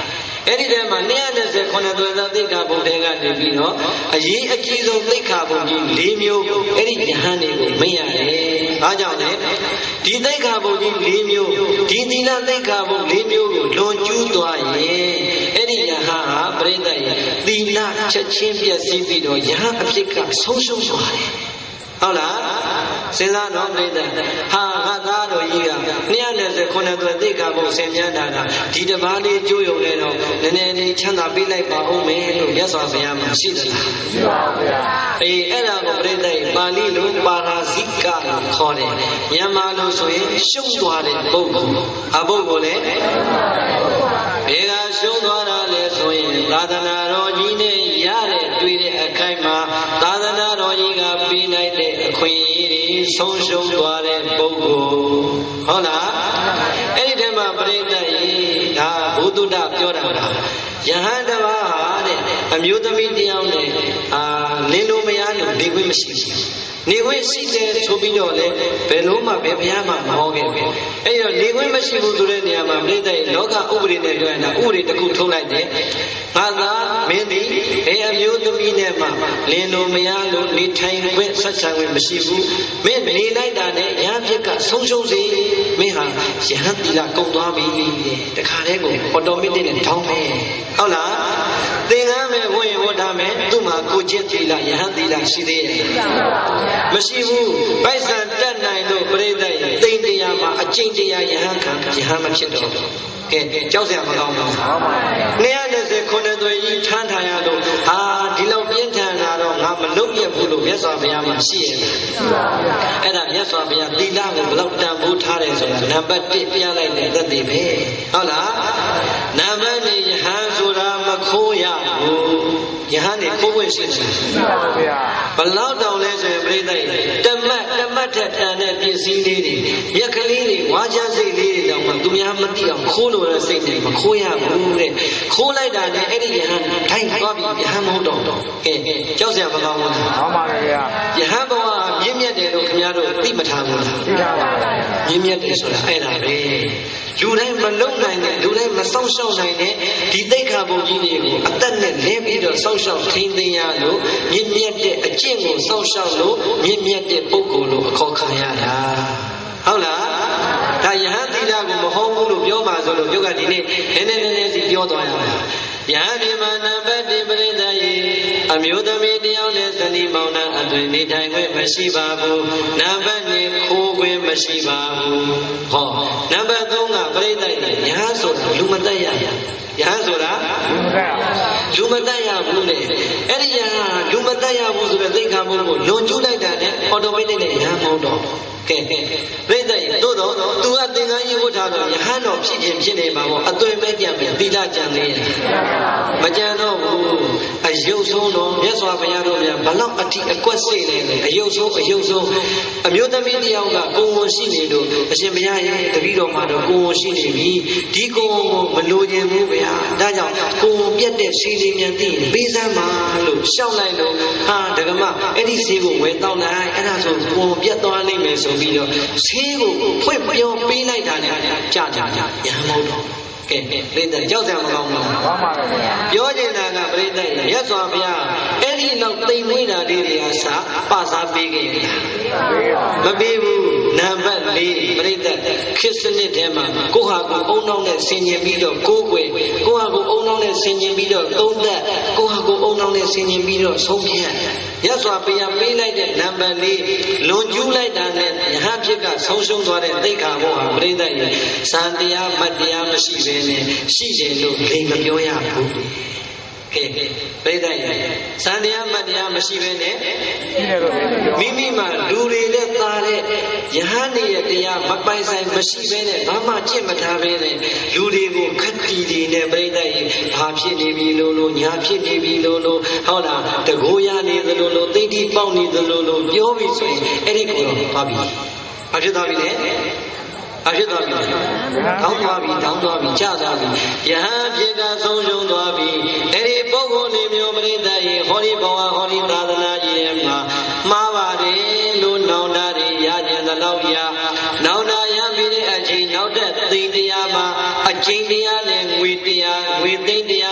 အဲ့ဒီတည်းမှာနှစ်ရာနှစ်ဆယ်ခုနှစ်သွဲသောသိက္ခာပုဒ်တွေကနေပြီးတော့အရေးအကြီးဆုံးသိက္ခာပုဒ်ကြီး၄မျိုးအဲ့ဒီယဟန်တွေကိုမင်းရတယ်။ဒါကြောင့်လေဒီသိက္ခာပုဒ်ကြီး၄မျိုးဒီသီလသိက္ခာပုဒ်၄မျိုးကိုလွန်ကျူးသွားရင်အဲ့ဒီယဟန်ဟာပရိသတ်ရဲ့သီလချက်ချင်းပြည့်စည်ပြီးတော့ယဟန်အဖြစ်ကဆုံးရှုံးသွားတယ်။ဟုတ်လားစဉ်းစားတော့ပြိတ္တဟာငါသားတော်ကြီးကနှစ်ရာနှစ်ဆယ်ခုနှစ်သွဲသိက္ခာပုဒ်ဆင်မြန်းတာကဒီတပါးလေးကျိုးရုံနဲ့တော့နည်းနည်းလေးချမ်းသာပေးလိုက်ပါဦးမယ်လို့မြတ်စွာဘုရားမှာရှိသလားရှိပါဗျာအေးအဲ့ဒါကိုပြိတ္တပါဠိလိုပါရာဇိကလို့ခေါ်တယ်မြန်မာလိုဆိုရင်ရှုံးသွားတဲ့ပုဂ္ဂိုလ်အပုဂ္ဂိုလ်လည်းဘယ်ကရှုံးသွားတာလဲဆိုရင်သာသနာတော်ကြီးနဲ့ရတဲ့တွေ့တဲ့အခိုက်မှာသာသနာတော်ကြီးကပြီးနိုင်တဲ့အခွင့်အရေးတွေဆုံးရှုံးသွားတဲ့ပုဂ္ဂိုလ်ဟုတ်လားအဲ့ဒီတည်းမှာပရိသတ်ကြီးဒါဘုဒ္ဓပြောတာကယဟန်တစ်ပါးဟာတဲ့အမျိုးသမီးတယောက်နဲ့အာလင်းလို့မရလို့နေခွင့်မရှိဘူးနေခွင့်ရှိတယ်ဆိုပြီးတော့လေဘယ်လို့မှဘယ်ဘုရားမှမဟောခဲ့ဘူးအဲ့တော့နေခွင့်မရှိဘူးဆိုတဲ့နေရာမှာပြိတ္တိလောကဥပဒေနဲ့ပြောရင်ဒါဥပဒေတစ်ခုထုတ်လိုက်တယ်ငါသာမင်းသည်ဘယ်အမျိုးသမီးနဲ့မှလင်းလို့မရလို့နေထိုင်ခွင့်ဆက်ဆံခွင့်မရှိဘူးမင်းနေလိုက်တာနဲ့ရဟန်းဖြစ်ကဆုံးရှုံးစေမင်းဟာယဟန်သီလကုန်သွားပြီတခါတည်းကိုအော်တိုမက်တစ်နဲ့ထောင်းမယ်ဟုတ်လားသင်္ကန်းမဲ့ဝရင်ဝတ်ထားမယ်သူ့မှာကိုကျင့်သီလယဟန်သီလရှိသေးရဲ့မရှိဘူးဗိုက်ဆံတက်နိုင်လို့ပြိတ္တိသိမ့်တရားမှာအကျင့်တရားယဟန်ခံယဟန်မဖြစ်တော့ကဲကြောက်စရာမကောင်းဘူးနှစ်ရာနှစ်ဆယ်ခုနှစ်သွဲကြီးထမ်းထားရလို့ဟာဒီလောက်ပြင်းထန်တာတော့ငါမလုပ်ရဘူးလို့မြတ်စွာဘုရားမှာရှိရဲ့အဲ့ဒါမြတ်စွာဘုရားသီလကိုဘယ်လောက်တန်ဖိုးထားတယ်ဆိုတာနံပါတ်တစ်ပြလိုက်တဲ့သက်သေပဲဟုတ်လားနံပါတ်နှစ်ယဟန်ဆိုတာမခိုးရဘူးယဟန်နေခိုးဝင်ရှိတယ်ရှိပါဗျာဘလောက်တောင်လဲဆိုရင်ပြိတ္တိတမတ်တမတ်ထက်တန်တဲ့ပစ္စည်းလေးတွေရက်ကလေးတွေဝါချမ်းစိတ်လေးတွေတောင်မှသူများမသိအောင်ခိုးလို့ရစိတ်နဲ့မခိုးရဘူးတဲ့ခိုးလိုက်တာနဲ့အဲ့ဒီယဟန်ထိုင်သွားပြီးယဟန်မဟုတ်တော့ကဲကြောက်စရာမကောင်းဘူးလားမှန်ပါဗျာယဟန်ဘဝမြင့်မြတ်တယ်လို့ခင်ဗျားတို့သိမထားဘူးလားသိပါပါမြင့်မြတ်တယ်ဆိုတာအဲ့ဒါပဲလူတိုင်းမလုံနိုင်တဲ့လူတိုင်းမဆောင်ရှောက်နိုင်တဲ့ဒီသိက္ခာပုဒ်ကြီးတွေကိုအသက်နဲ့လဲပြီးတော့ဆောင်ရှောက်ထိန်းသိမ်းရလို့မြင့်မြတ်တဲ့အကျင့်ကိုဆောင်ရှောက်လို့မြင့်မြတ်တဲ့ပုဂ္ဂိုလ်လို့အခေါ်ခံရတာဟုတ်လားဒါယဟန်သီလကိုမဟောဘူးလို့ပြောမှဆိုလို့ကျုပ်ကဒီနေ့နည်းနည်းနည်းနည်းစီပြောသွားရမှာယဟန်ဒီမှာနံပါတ်တစ်ပရိသတ်ရေအမျိုးသမီးတယောက်နဲ့ဇနီးမောင်နှံအသွင်နေထိုင်ခွင့်မရှိပါဘူးနံပါတ်နှစ်ခိုးခွင့်မရှိပါဘူးဟောနံပါတ်သုံးကပရိသတ်ရေယဟန်ဆိုတာလူမတတ်ရယဟန်ဆိုတာလူမတတ်ရဘူးလေအဲ့ဒီယဟန်လူမတတ်ရဘူးဆိုတဲ့သိက္ခာပုဒ်ကိုလွန်ကျူးလိုက်တာနဲ့အော်တိုမက်တစ်နဲ့ယဟန်မဟုတ်တော့ကဲပြိတ္တိသို့တော့သူကသင်္ကန်းကြီးဝတ်ထားတော့ယဟန်တော်ဖြစ်ခြင်းဖြစ်နေမှာပေါ့အသွင်ပဲကြံပြီသီလကြံနေရမကြံတော့ဘူးအယုတ်ဆုံးတော့မြတ်စွာဘုရားတော်များဘလောက်အထိအကွက်စိတ်နေလဲအယုတ်ဆုံးအယုတ်ဆုံးအမျိုးသမီးတယောက်ကကိုယ်ဝန်ရှိနေလို့အရှင်ဘုရားရဲ့တပည့်တော်မှာတော့ကိုယ်ဝန်ရှိနေပြီဒီကိုယ်ဝန်ကိုမလိုချင်ဘူးဗျာဒါကြောင့်ကိုယ်ဝန်ပြတ်တဲ့စီးလေးမြန်သိရင်ပေးစမ်းပါလို့ရှောက်လိုက်လို့ဟာဒကမအဲ့ဒီစီးကိုဝယ်တောင်းလိုက်အဲ့ဒါဆိုကိုယ်ဝန်ပြတ်သွားလိမ့်မယ်ဆိုပြီးတော့ဆေးကိုဖွင့်ပြောပေးလိုက်တာနဲ့ကြာကြာရဟန်းမို့တော့ကဲပြိတ္တကြောက်စရာမကောင်းဘူးလားမှန်ပါဗျာပြောချင်တာကပြိတ္တမြတ်စွာဘုရားအဲ့ဒီနောက်သိမ့်မွေးတာလေးတွေအစားပစားပေးခဲ့တယ်မပေးဘူးနံပါတ်လေးပြိတ္တခရစ်စနစ်ထဲမှာကိုဟာကိုအုံနောက်နဲ့ဆင်ញင်ပြီးတော့ကိုးကွယ်ကိုဟာကိုအုံနောက်နဲ့ဆင်ញင်ပြီးတော့သုံးသက်ကိုဟာကိုအုံနောက်နဲ့ဆင်ញင်ပြီးတော့ဆုံးဖြတ်မြတ်စွာဘုရားပေးလိုက်တဲ့နံပါတ်လေးလွန်ကျူးလိုက်တာနဲ့ယဟန်ဖြစ်ကဆုံးရှုံးသွားတဲ့သိက္ခာဘောဟာပြိတ္တရဲ့စံတရားမတရားမရှိဘဲနဲ့ရှိတယ်လို့လိမ်မပြောရဘူးကဲပြိတ္တရဲ့စံတရားမတရားမရှိဘဲနဲ့မိမိမှာလူတွေနဲ့သားတဲ့ယဟန်ရဲ့တရားမပိုင်ဆိုင်မရှိဘဲနဲ့ဘာမှကြင့်မထားဘဲနဲ့လူတွေကိုခက်တီတီနဲ့ပြိတ္တရဲ့ဘာဖြစ်နေပြီလို့လို့ညာဖြစ်နေပြီလို့လို့ဟုတ်လားတကိုးရနေသလိုလို့သိတိပေါက်နေသလိုလို့ပြောပြီးဆိုရင်အဲ့ဒီကိုတော့သွားပြီဘာဖြစ်သွားပြီလဲအဖြစ်သွားပြီတောင်းသွားပြီတောင်းသွားပြီကြသွားပြီယဟန်ဖြစ်ကဆုံးရှုံးသွားပြီအဲ့ဒီပုဂ္ဂိုလ်နေမျိုးပရိသတ်ရေဟောဒီဘဝဟောဒီသာသနာကြီးရဲ့မှာမှားပါတယ်လို့နောင်တတွေရကြင်သလောက်ရနောင်တရပြီးတဲ့အချိန်နောက်တဲ့သိတရားမှာအချိန်တရားနဲ့ငွေတရားငွေသိတရား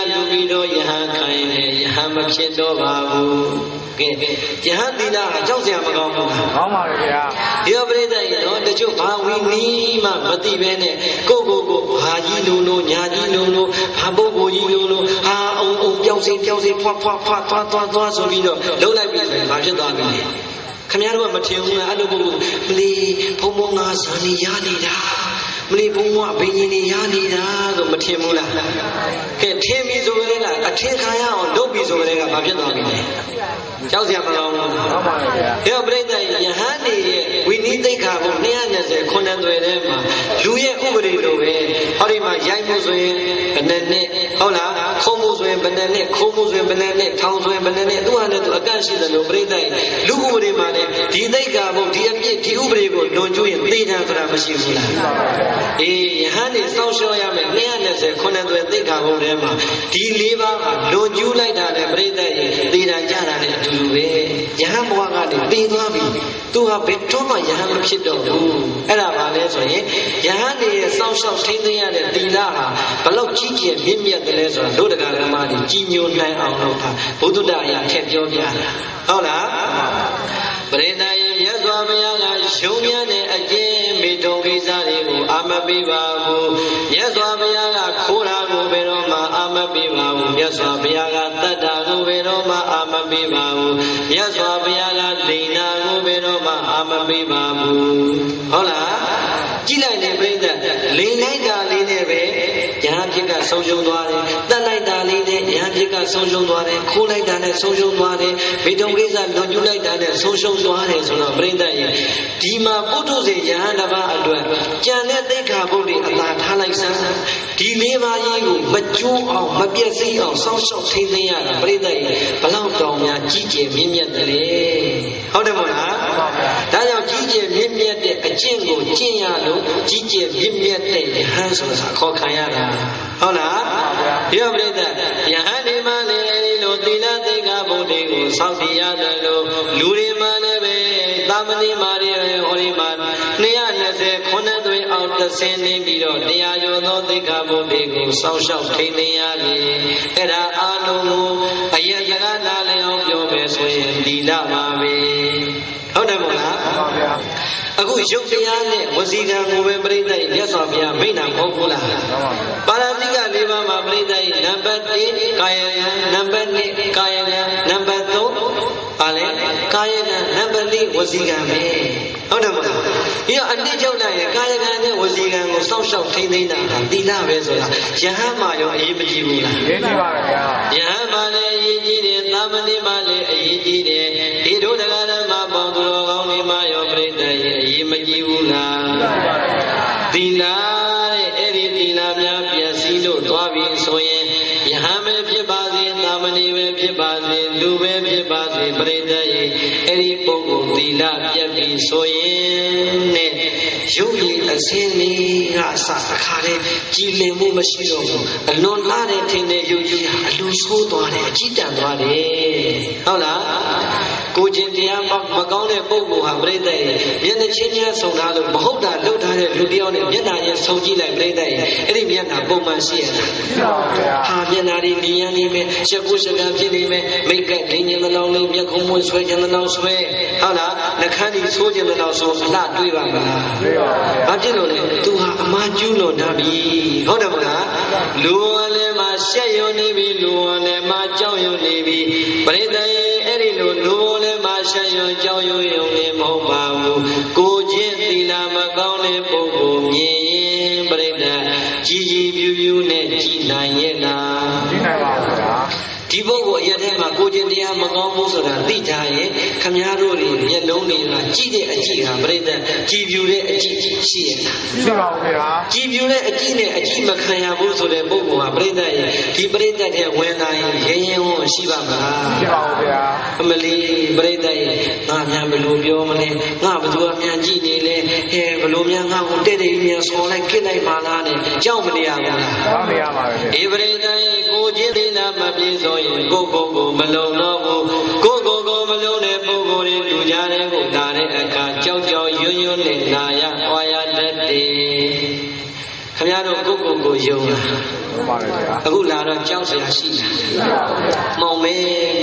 တော့ပါဘူးကဲယဟန်သီလအကြောက်စရာမကောင်းဘူးလားကောင်းပါလေဗျာဒီပရိသတ်ကြီးတော့တချို့ဘာဝီနီးမှမသိပဲနဲ့ကိုကိုကိုဟာကြီးလုံးလုံးညာကြီးလုံးလုံးဟာပုဂ္ဂိုလ်ကြီးလုံးလုံးဟာအုံအုံပြောင်းစိပြောင်းစိဖွားဖွားဖွားသွားသွားသွားဆိုပြီးတော့လှုပ်လိုက်ပြီဆိုရင်ဘာဖြစ်သွားပြီလဲခင်ဗျားတို့ကမထင်ဘူးလားအဲ့လိုပုဂ္ဂိုလ်မလီဘုံဘုံငါဇာနီရနေတာမလီဘုံဘုံဘိညာဉ်နေရနေတာဆိုမထင်ဘူးလားကဲထင်ပြီဆိုကြတဲ့ကအထင်ခံရအောင်လုပ်ပြီဆိုကြတဲ့ကဘာဖြစ်သွားပြီလဲကြောက်စရာမကောင်းဘူးဟုတ်ပါဘူးဗျာဒါပြိဿယဟန်နေရဲ့ဝိနည်းသိက္ခာဘုံtwo hundredခုနှစ်သွယ်ထဲမှာလူရဲ့ဥပဒေလိုပဲဟောဒီမှာရိုက်မှုဆိုရင်ဘယ်နှစ်နှစ်ဟုတ်လားခုံမှုဆိုရင်ဘယ်နှစ်နှစ်ခိုးမှုဆိုရင်ဘယ်နှစ်နှစ်ထောင်ဆိုရင်ဘယ်နှစ်နှစ်သူ့ဟာနဲ့သူအကန့်ရှိတယ်လို့ပြိဿလူဥပဒေမှာလည်းဒီသိက္ခာဘုံဒီအပြစ်ဒီဥပဒေကိုလွန်ကျူးရင်သေတံဆိုတာမရှိဘူးလားအေးယဟန်နေစောင့်ရှောက်ရမယ်two hundredခုနှစ်သွယ်သိက္ခာဘုံထဲမှာဒီ၄ပါးကလွန်ကျူးလိုက်တာနဲ့ပြိဿရဲ့သေတံကြတာနဲ့အတူတူပဲယဟန်ဘဝကနေတည်သွားပြီသူဟာဘယ်တော့မှယဟန်မဖြစ်တော့ဘူးအဲ့ဒါပါလဲဆိုရင်ယဟန်နေရဲ့စောင့်ရှောက်ထိန်းသိမ်းရတဲ့သီလဟာဘလောက်ကြီးကျယ်မြင့်မြတ်တယ်လဲဆိုတာတို့တရားဓမ္မတွေကြီးညိုနိုင်အောင်လုပ်တာဘုဒ္ဓတရားထည့်ပြောပြတာဟုတ်လားပရိသတ်ရဲ့မြတ်စွာဘုရားကရှုံးမြတ်တဲ့အကျင့်မိတုံကိစ္စတွေကိုအာမပေးပါဘူးမြတ်စွာဘုရားကခိုးတာကိုဘယ်တော့မှအာမပေးပါဘူးမြတ်စွာဘုရားကတတ်တာကိုဘယ်တော့မှအာမပေးပါဘူးမြတ်စွာဘုရားကလိန်နာကိုဘယ်တော့မှအာမပေးပါဘူးဟုတ်လားကြည့်လိုက်လေပြိဿလိန်လိုက်တာလေးနဲ့ပဲယဟန်ဖြစ်ကဆုံးရှုံးသွားတယ်တတ်လိုက်တာလေးနဲ့ယဟန်ဖြစ်ကဆုံးရှုံးသွားတယ်ခိုးလိုက်တာနဲ့ဆုံးရှုံးသွားတယ်မိတုံကိစ္စလွန်ကျူးလိုက်တာနဲ့ဆုံးရှုံးသွားတယ်ဆိုတော့ပြိဿရဲ့ဒီမှာပုထုဇဉ်ယဟန်တစ်ပါးအတွက်ကြံတဲ့သိက္ခာပုဒ်တွေအသာထားလိုက်စမ်းဒီလေးပါးကြီးကိုမကျိုးအောင်မပြည့်စည်အောင်စောင့်ရှောက်ထိန်းသိမ်းရတာပြိဿရဲ့ဘလောက်တောင်များကြီးကျယ်မြင့်မြတ်တယ်လေဟုတ်တယ်မို့လားဒါကြောင့်ကြီးကျယ်မြင့်မြတ်တဲ့အကျင့်ကိုကျင့်ရလို့ကြီးကျယ်မြင့်မြတ်တဲ့ယဟန်ဆိုတာခေါ်ခံရတာဟုတ်လားဒီတော့ပြိဿယဟန်ဒီမှာလေလို့သီလသိက္ခာပုဒ်တွေကိုစောင့်တည်ရတယ်လို့လူတွေမှလည်းပဲသာမဏေမာရီဟောဒီမှာtwo hundredခုနှစ်သွေးအောင်တစ်ဆင်းနေပြီးတော့တရားကျော်သောသိက္ခာပုဒ်တွေကိုစောင့်ရှောက်ထိန်းသိမ်းရပြီအဲ့ဒါအလုံးကိုအယက်စကားနားလည်အောင်ပြောမယ်ဆိုရင်သီလပါပဲဟုတ်တယ်မို့လားဟုတ်ပါဗျာအခုရုပ်တရားနဲ့ဝစီကံကိုပဲပြိဿရဲ့မြတ်စွာဘုရားမိန့်တာမဟုတ်ဘူးလားပါရတိက၄ပါးမှာပြိဿရဲ့နံပါတ်oneကာယကံနံပါတ်twoကာယကံနံပါတ်threeပါလေကာယကံနံပါတ်fourဝစီကံပဲဟုတ်တယ်မလားဒီတော့အတိကျုပ်လိုက်ရဲ့ကာယကံနဲ့ဝစီကံကိုစောင့်ရှောက်ထိန်းသိမ်းတာကသီလပဲဆိုတာယဟန်မှာရောအရေးမကြီးဘူးလားအရေးကြီးပါဗျာယဟန်မှာလည်းအရေးကြီးတယ်သာမဏေမှာလည်းအရေးကြီးတယ်ဒီတို့တရားဓမ္မပေါင်းသူတော်ကောင်းတွေမှာရောပြိဿရဲ့အရေးမကြီးဘူးလားသီလတဲ့အဲ့ဒီသီလများပြည့်စည်လို့သွားပြီဆိုရင်ယဟန်ပဲဖြစ်ပါစေသာမဏေပဲဖြစ်ပါစေလူပဲဖြစ်ပါစေပြိဿရဲ့အဲ့ဒီပုဂ္ဂိုလ်သီလပြည့်ပြီဆိုရင်နဲ့ရုပ်ရည်အစင်းလေးကအစအခါလေးကြည်လင်မှုမရှိတော့ဘူးအလွန်လာတဲ့ထင်တဲ့ရုပ်ကြီးဟာအလွန်ဆိုးသွားတယ်အကြည့်တန်သွားတယ်ဟုတ်လားကိုကျင်တရားမကောင်းတဲ့ပုဂ္ဂိုလ်ဟာပြိဿရဲ့မျက်နှာချင်းချင်းဆုံထားလို့မဟုတ်တာလှုပ်ထားတဲ့လူတယောက်နဲ့မျက်နှာချင်းဆုံကြည့်လိုက်ပြိဿရဲ့အဲ့ဒီမျက်နှာပုံမှန်ရှိရတာဟာမျက်နှာတွေလျှံနေမယ်ရှက်ကိုရှက်ကဖြစ်နေမယ်မိတ်ကဒိန်ကျင်တဲ့လောက်လေးမျက်ခုံးမွေးဆွဲကျင်တဲ့လောက်ဆွဲဟုတ်လားနှခမ်းကြီးဆိုးကျင်တဲ့လောက်ဆိုအလှတွေးပါမလားတွေးပါဗျာဘာဖြစ်လို့လဲသူဟာအမှားကျူးလွန်ထားပြီဟုတ်တယ်မလားလူဝလည်းမှာရှက်ရွံနေပြီလူဝလည်းမှာကြောက်ရွံနေပြီပြိဿရဲ့အဲ့ဒီလိုလူဝလည်းမှာရှက်ရွံကြောက်ရွံရုံနဲ့မဟုတ်ပါဘူးကိုချင်းသီလမကောင်းတဲ့ပုဂ္ဂိုလ်မြင်ရင်ပြိဿကြီးကြီးပြူးပြူးနဲ့ကြည်နိုင်ရဲ့လားကြည်နိုင်ပါဘူးဗျာဒီပုဂ္ဂိုလ်အရက်ထဲမှာကိုကျင်တရားမကောင်းဘူးဆိုတာသိထားရင်ခမည်းတော်တွေမျက်လုံးတွေကကြည့်တဲ့အကြည့်ဟာပြိဿကြည်ပြူတဲ့အကြည့်ရှိရလားရှိပါဘူးဗျာကြည်ပြူတဲ့အကြည့်နဲ့အကြည့်မခံရဘူးဆိုတဲ့ပုဂ္ဂိုလ်ဟာပြိဿရဲ့ဒီပြိဿတဲ့ဝင်လာရင်ရဲရဲဝံ့ရှိပါမလားရှိပါဘူးဗျာအမလီပြိဿရဲ့ငါများဘယ်လိုပြောမလဲငါဘယ်သူအမြန်ကြည့်နေလဲဟဲဘယ်လိုများငါ့ကိုတဲ့တဲ့မြန်ဆော်လိုက်ခစ်လိုက်ပါလားနဲ့ကြောက်မနေရဘူးလားကြောက်နေရပါပဲအေပရိသရဲ့ကိုချင်းသီလမပြည့်စုံရင်ကိုကိုကိုမလုံတော့ဘူးကိုကိုကိုမလုံတဲ့ပုဂ္ဂိုလ်တွေလူကြတဲ့ကိုလာတဲ့အခါကြောက်ကြောက်ရွံ့ရွံ့နဲ့လာရပွားရတတ်တယ်ခင်ဗျားတို့ကိုကိုကိုယုံလားဟုတ်ပါတယ်ဗျာအခုလာတော့ကြောက်စရာရှိလားမောင်မဲ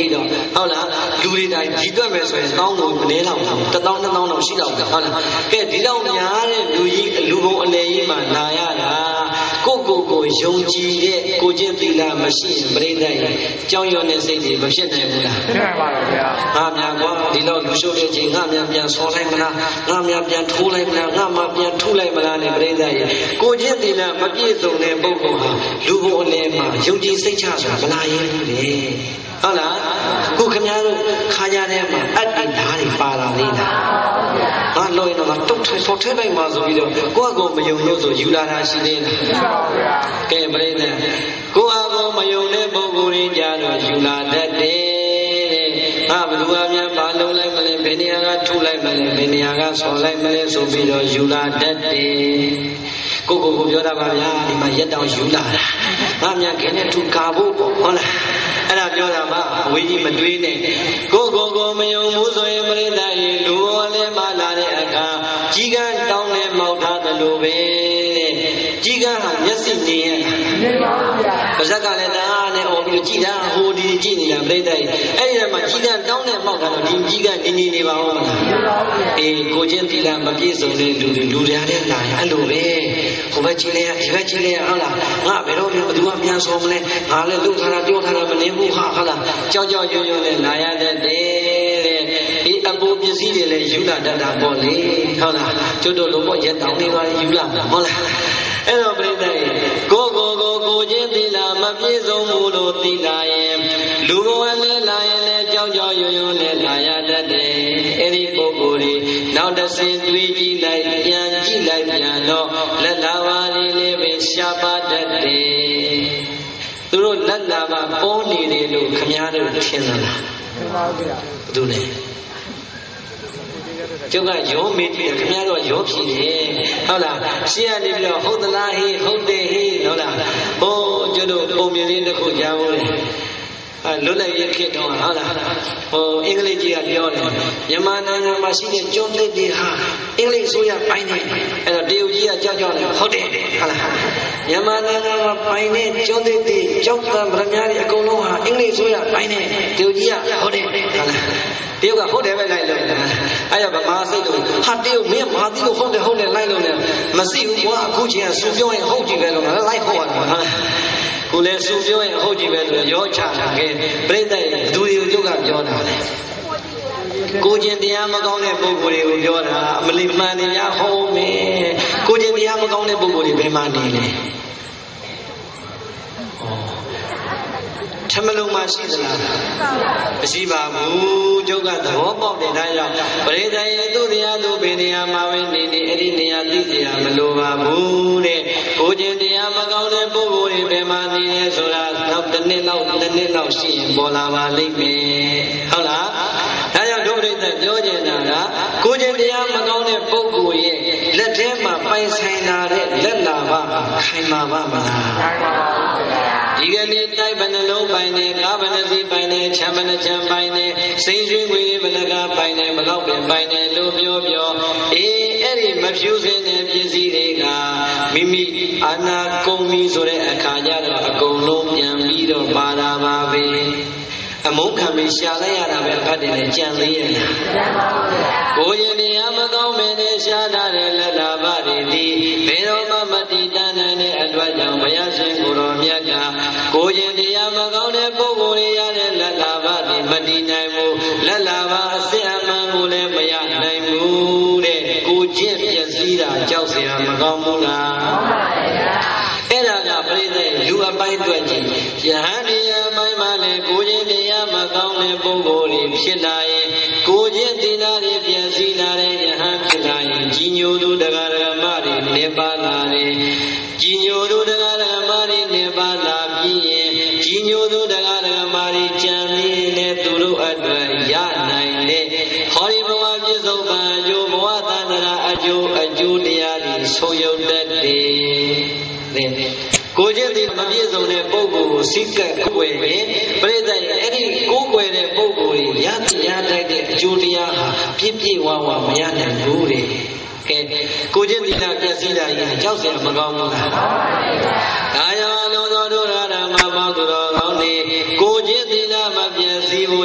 ပြီးတော့ဟုတ်လားလူတွေတိုင်းကြီးတွက်မယ်ဆိုရင်တောင်းလို့မနေတော့ဘူးတစ်တောင်းနှစ်တောင်းတော့ရှိတော့တယ်ဟုတ်လားကဲဒီလောက်များတဲ့လူကြီးလူဘုံအနေကြီးမှာလာရတာကိုကိုကိုယုံကြည်တဲ့ကိုချင်းသီလမရှိရင်ပြိဿရဲ့ကြောင်းရွံ့တဲ့စိတ်တွေမဖြစ်နိုင်ဘူးလားဖြစ်နိုင်ပါတော့ဗျာငါများကွာဒီလောက်လူရှုပ်တဲ့ချိန်ငါများပြန်ဆော်လိုက်မလားငါများပြန်ထိုးလိုက်မလားငါမှပြန်ထုလိုက်မလားနဲ့ပြိဿရဲ့ကိုချင်းသီလမပြည့်စုံတဲ့ပုဂ္ဂိုလ်ဟာလူဘုံအနေမှာယုံကြည်စိတ်ချဆိုတာမလာရင်ဘူးလေဟုတ်လားခုခင်ဗျားတို့ခါကြတဲ့မှာအတ္တိဓာတ်တွေပါလာသေးတာငါလို့ရင်တော့တုတ်ထွေဆော်ထွေးလိုက်ပါဆိုပြီးတော့ကိုယ့်အကောမယုံလို့ဆိုယူလာတာရှိသေးလားမှန်ပါဗျာကဲပြိဿကိုယ့်အကောမယုံတဲ့ပုဂ္ဂိုလ်တွေကြတော့ယူလာတတ်တယ်တဲ့ငါဘယ်သူအများပါလုံးလိုက်မလဲဘယ်နေရာကထုလိုက်မလဲဘယ်နေရာကဆော်လိုက်မလဲဆိုပြီးတော့ယူလာတတ်တယ်ကိုကိုကိုပြောတာပါဗျာဒီမှာရက်တောင်ယူလာတာငါများခင်နဲ့သူကာဖို့ပေါ့ဟုတ်လားအဲ့ဒါပြောတာမှဝေကြီးမတွေးနဲ့ကိုကိုကိုမယုံဘူးဆိုရင်ပြိဿရေလူဘောလည်းမလာတဲ့အခါကြီးကန်းတောင်းနဲ့မောက်ထားတယ်လို့ပဲတဲ့ကြီးကန်းဟာမျက်စိနေရဲ့နေပါဗျာပါဇက်ကလည်းတအားနဲ့អော်ပြီးကြည်တာဟိုဒီကြည်နေတာပြိဿရေအဲ့ဒီမှာကြီးကန်းတောင်းနဲ့မောက်ထားတော့ဒီကြီးကန်းနေနေနေပါဦးမလားနေပါဗျာအေးကိုချင်းသီလမပြည့်စုံတဲ့လူတွေလူတွေလည်းလာရင်အဲ့လိုပဲဟိုဘက်ကြည့်လဲဒီဘက်ကြည့်လဲဟုတ်လားငါဘယ်တော့မှဘယ်သူမှပြန်ဆော်မလဲငါလည်းလုပ်ထားတာပြောထားတာမနေဘူးဟာဟုတ်လားကြောက်ကြောက်ရွံ့ရွံ့နဲ့လာရတတ်တယ်တဲ့ဒီအပူပစ္စည်းတွေလည်းယူလာတတ်တာပေါ့လေဟုတ်လားကျွတ်တို့လိုပေါ့ရက်တောင်းနေပါယူလာဟုတ်လားအဲ့တော့ပြိဿရေကိုကိုကိုကိုချင်းသီလမပြည့်စုံဘူးလို့သိလာရင်လူဘဝနဲ့လာရင်လည်းကြောက်ကြောက်ရွံ့ရွံ့နဲ့လာရတတ်တယ်အဲ့ဒီပုဂ္ဂိုလ်တွေနောက်တစ်ဆင့်တွေးကြည့်လိုက်ပြန်ကြည့်လိုက်ပြန်တော့လက်လာပါလေးလေးပဲရှားပါတတ်တယ်သူတို့လက်လာပါပေါ်နေတယ်လို့ခမားတို့ထင်သလားမှန်ပါဗျာဘယ်သူလဲကျုပ်ကရောမေးတယ်ခင်ဗျားတို့ရောဖြေတယ်ဟုတ်လားရှင်းရနေပြီးတော့ဟုတ်သလားဟေးဟုတ်တယ်ဟေးဟုတ်လားဟိုကျုပ်တို့ပုံမြင်လေးတစ်ခုကြားဖို့လေအဲလွတ်လပ်ရေးခေတ်တော့ဟုတ်လားဟိုအင်္ဂလိပ်ကြီးကပြောတယ်မြန်မာနိုင်ငံမှာရှိတဲ့ကျွန်းသစ်တွေဟာအင်္ဂလိပ်အစိုးရပိုင်းနေအဲ့တော့တရုတ်ကြီးကကြောက်ကြောက်တယ်ဟုတ်တယ်ဟုတ်လားမြန်မာနိုင်ငံမှာပိုင်းနေကျွန်းသစ်တွေကြောက်တံဗရမ ्या တွေအကုန်လုံးဟာအင်္ဂလိပ်အစိုးရပိုင်းနေတရုတ်ကြီးကဟုတ်တယ်ဟုတ်လားတရုတ်ကဟုတ်တယ်ပဲလိုက်လို့အဲ့ရဗမာစိတ်တို့ဟာတရုတ်မင်းမာသီးလို့ဟုတ်တယ်ဟုတ်တယ်လိုက်လို့လည်းမသိဘူးကွာအခုချင်းကစူပြောရင်ဟုတ်ကြည့်ပဲလို့လိုက်ဟုတ်ရတယ်ဟုတ်လားကိုလည်းစူပြောရင်ဟုတ်ကြည့်ပဲလို့ရောချတာကဲပြိဿရဲ့ဘသူတွေကိုကျုပ်ကပြောတာလေကိုကျင်တရားမကောင်းတဲ့ပုဂ္ဂိုလ်တွေကိုပြောတာအမလီမှန်တရားဟောမယ်ကိုကျင်တရားမကောင်းတဲ့ပုဂ္ဂိုလ်တွေဘယ်မှာနေလဲထမလုံးမရှိသလားမရှိပါဘူးကျုပ်ကသဘောပေါက်တဲ့တိုင်းကြောင့်ပရိသတ်ရဲ့သူ့တရားသူဘယ်နေရာမှာဝင်နေနေအဲ့ဒီနေရာသိစရာမလိုပါဘူးတဲ့ကိုကျင်တရားမကောင်းတဲ့ပုဂ္ဂိုလ်တွေဘယ်မှာနေလဲဆိုတာနောက်တစ်နှစ်လောက်တစ်နှစ်လောက်ရှိရင်ပေါ်လာပါလိမ့်မယ်ဟုတ်လားဒါကြောင့်ဒုပရိသတ်ပြောကြတာကကိုကျင်တရားမကောင်းတဲ့ပုဂ္ဂိုလ်ရဲ့လက်ထဲမှာပိုင်ဆိုင်လာတဲ့လက်လာပါခိုင်မာပါမလားခိုင်ပါပါဒီကနေ့တိုက်ဘယ်နှလုံးပိုင်နေကားဘယ်နှစီပိုင်နေချမ်းဘယ်နှချမ်းပိုင်နေစိန်ရွှေငွေဘယ်နှကားပိုင်နေဘလောက်ပဲပိုင်နေလို့ပြောပြောအေးအဲ့ဒီမဖြူစင်တဲ့ပစ္စည်းတွေကမိမိအာနာကုန်ပြီဆိုတဲ့အခါကျတော့အကုန်လုံးပြန်ပြီးတော့ပါတာပါပဲအမုန်းခံပြီးရှာလိုက်ရတာပဲအဖတ်တယ်နဲ့ကြံသေးရဲ့လားကြံပါဘူးဗျာကိုရင်တရားမကောင်းမင်းနဲ့ရှားတာတဲ့လက်လာပါတွေဒီဘယ်တော့မှမတည်တတ်နိုင်တဲ့အတွက်ကြောင့်ဘုရားရှင်ကိုယ်တော်မြတ်ကကိုရင်တရားမကောင်းတဲ့ပုဂ္ဂိုလ်တွေရတဲ့လက်လာပါတွေမတည်နိုင်ဘူးလက်လာပါအစစ်အမှန်ကိုလည်းမရနိုင်ဘူးတဲ့ကိုကျင့်ပြည့်စည်တာကြောက်เสียမကောင်းဘူးလားမှန်ပါဗျာအဲ့ဒါကပြိဿလူအပိုင်းတွေ့ကြည့်ယဟန်တရားအပိုင်းမှာလည်းကိုကျင့်တရားမကောင်းတဲ့ပုဂ္ဂိုလ်တွေဖြစ်လာရင်ကိုကျင့်သီလတွေပြည့်စည်လာတဲ့ယဟန်ဖြစ်လာရင်ကြီးညိုသူတရားဓမ္မတွေနေပါလာတယ်ကြီးညိုသူတရားဓမ္မတွေနေပါလာပြီးရင်ကြီးညိုသူတရားဓမ္မတွေကြံနေတဲ့သူတို့အတွက်ရနိုင်တဲ့ဟောဒီဘဝပြစ္ဆုတ်ပံအကျိုးဘဝသန္တရာအကျိုးအကျိုးတရားတွေဆုံးယုတ်တတ်တယ်ကိုကျင့်သည်မပြည့်စုံတဲ့ပုဂ္ဂိုလ်ကိုစိတ်ကပ်ကိုယ်ရင်ပြိဿရဲ့အဲ့ဒီကိုယ်ွယ်တဲ့ပုဂ္ဂိုလ်ကြီးရသည်ရတိုက်တဲ့အကျိုးတရားဟာပြည့်ပြည့်ဝဝမရနိုင်ဘူးတဲ့ကဲကိုကျင့်သည်လားပြည့်စည်တာကြီးကြောက်เสียမကောင်းဘူးလားဒါကြောင့်အလုံးစုံတို့ရဓမ္မပေါင်းသူတော်ကောင်းတွေကိုကျင့်သည်လားမပြည့်စည်ဘူး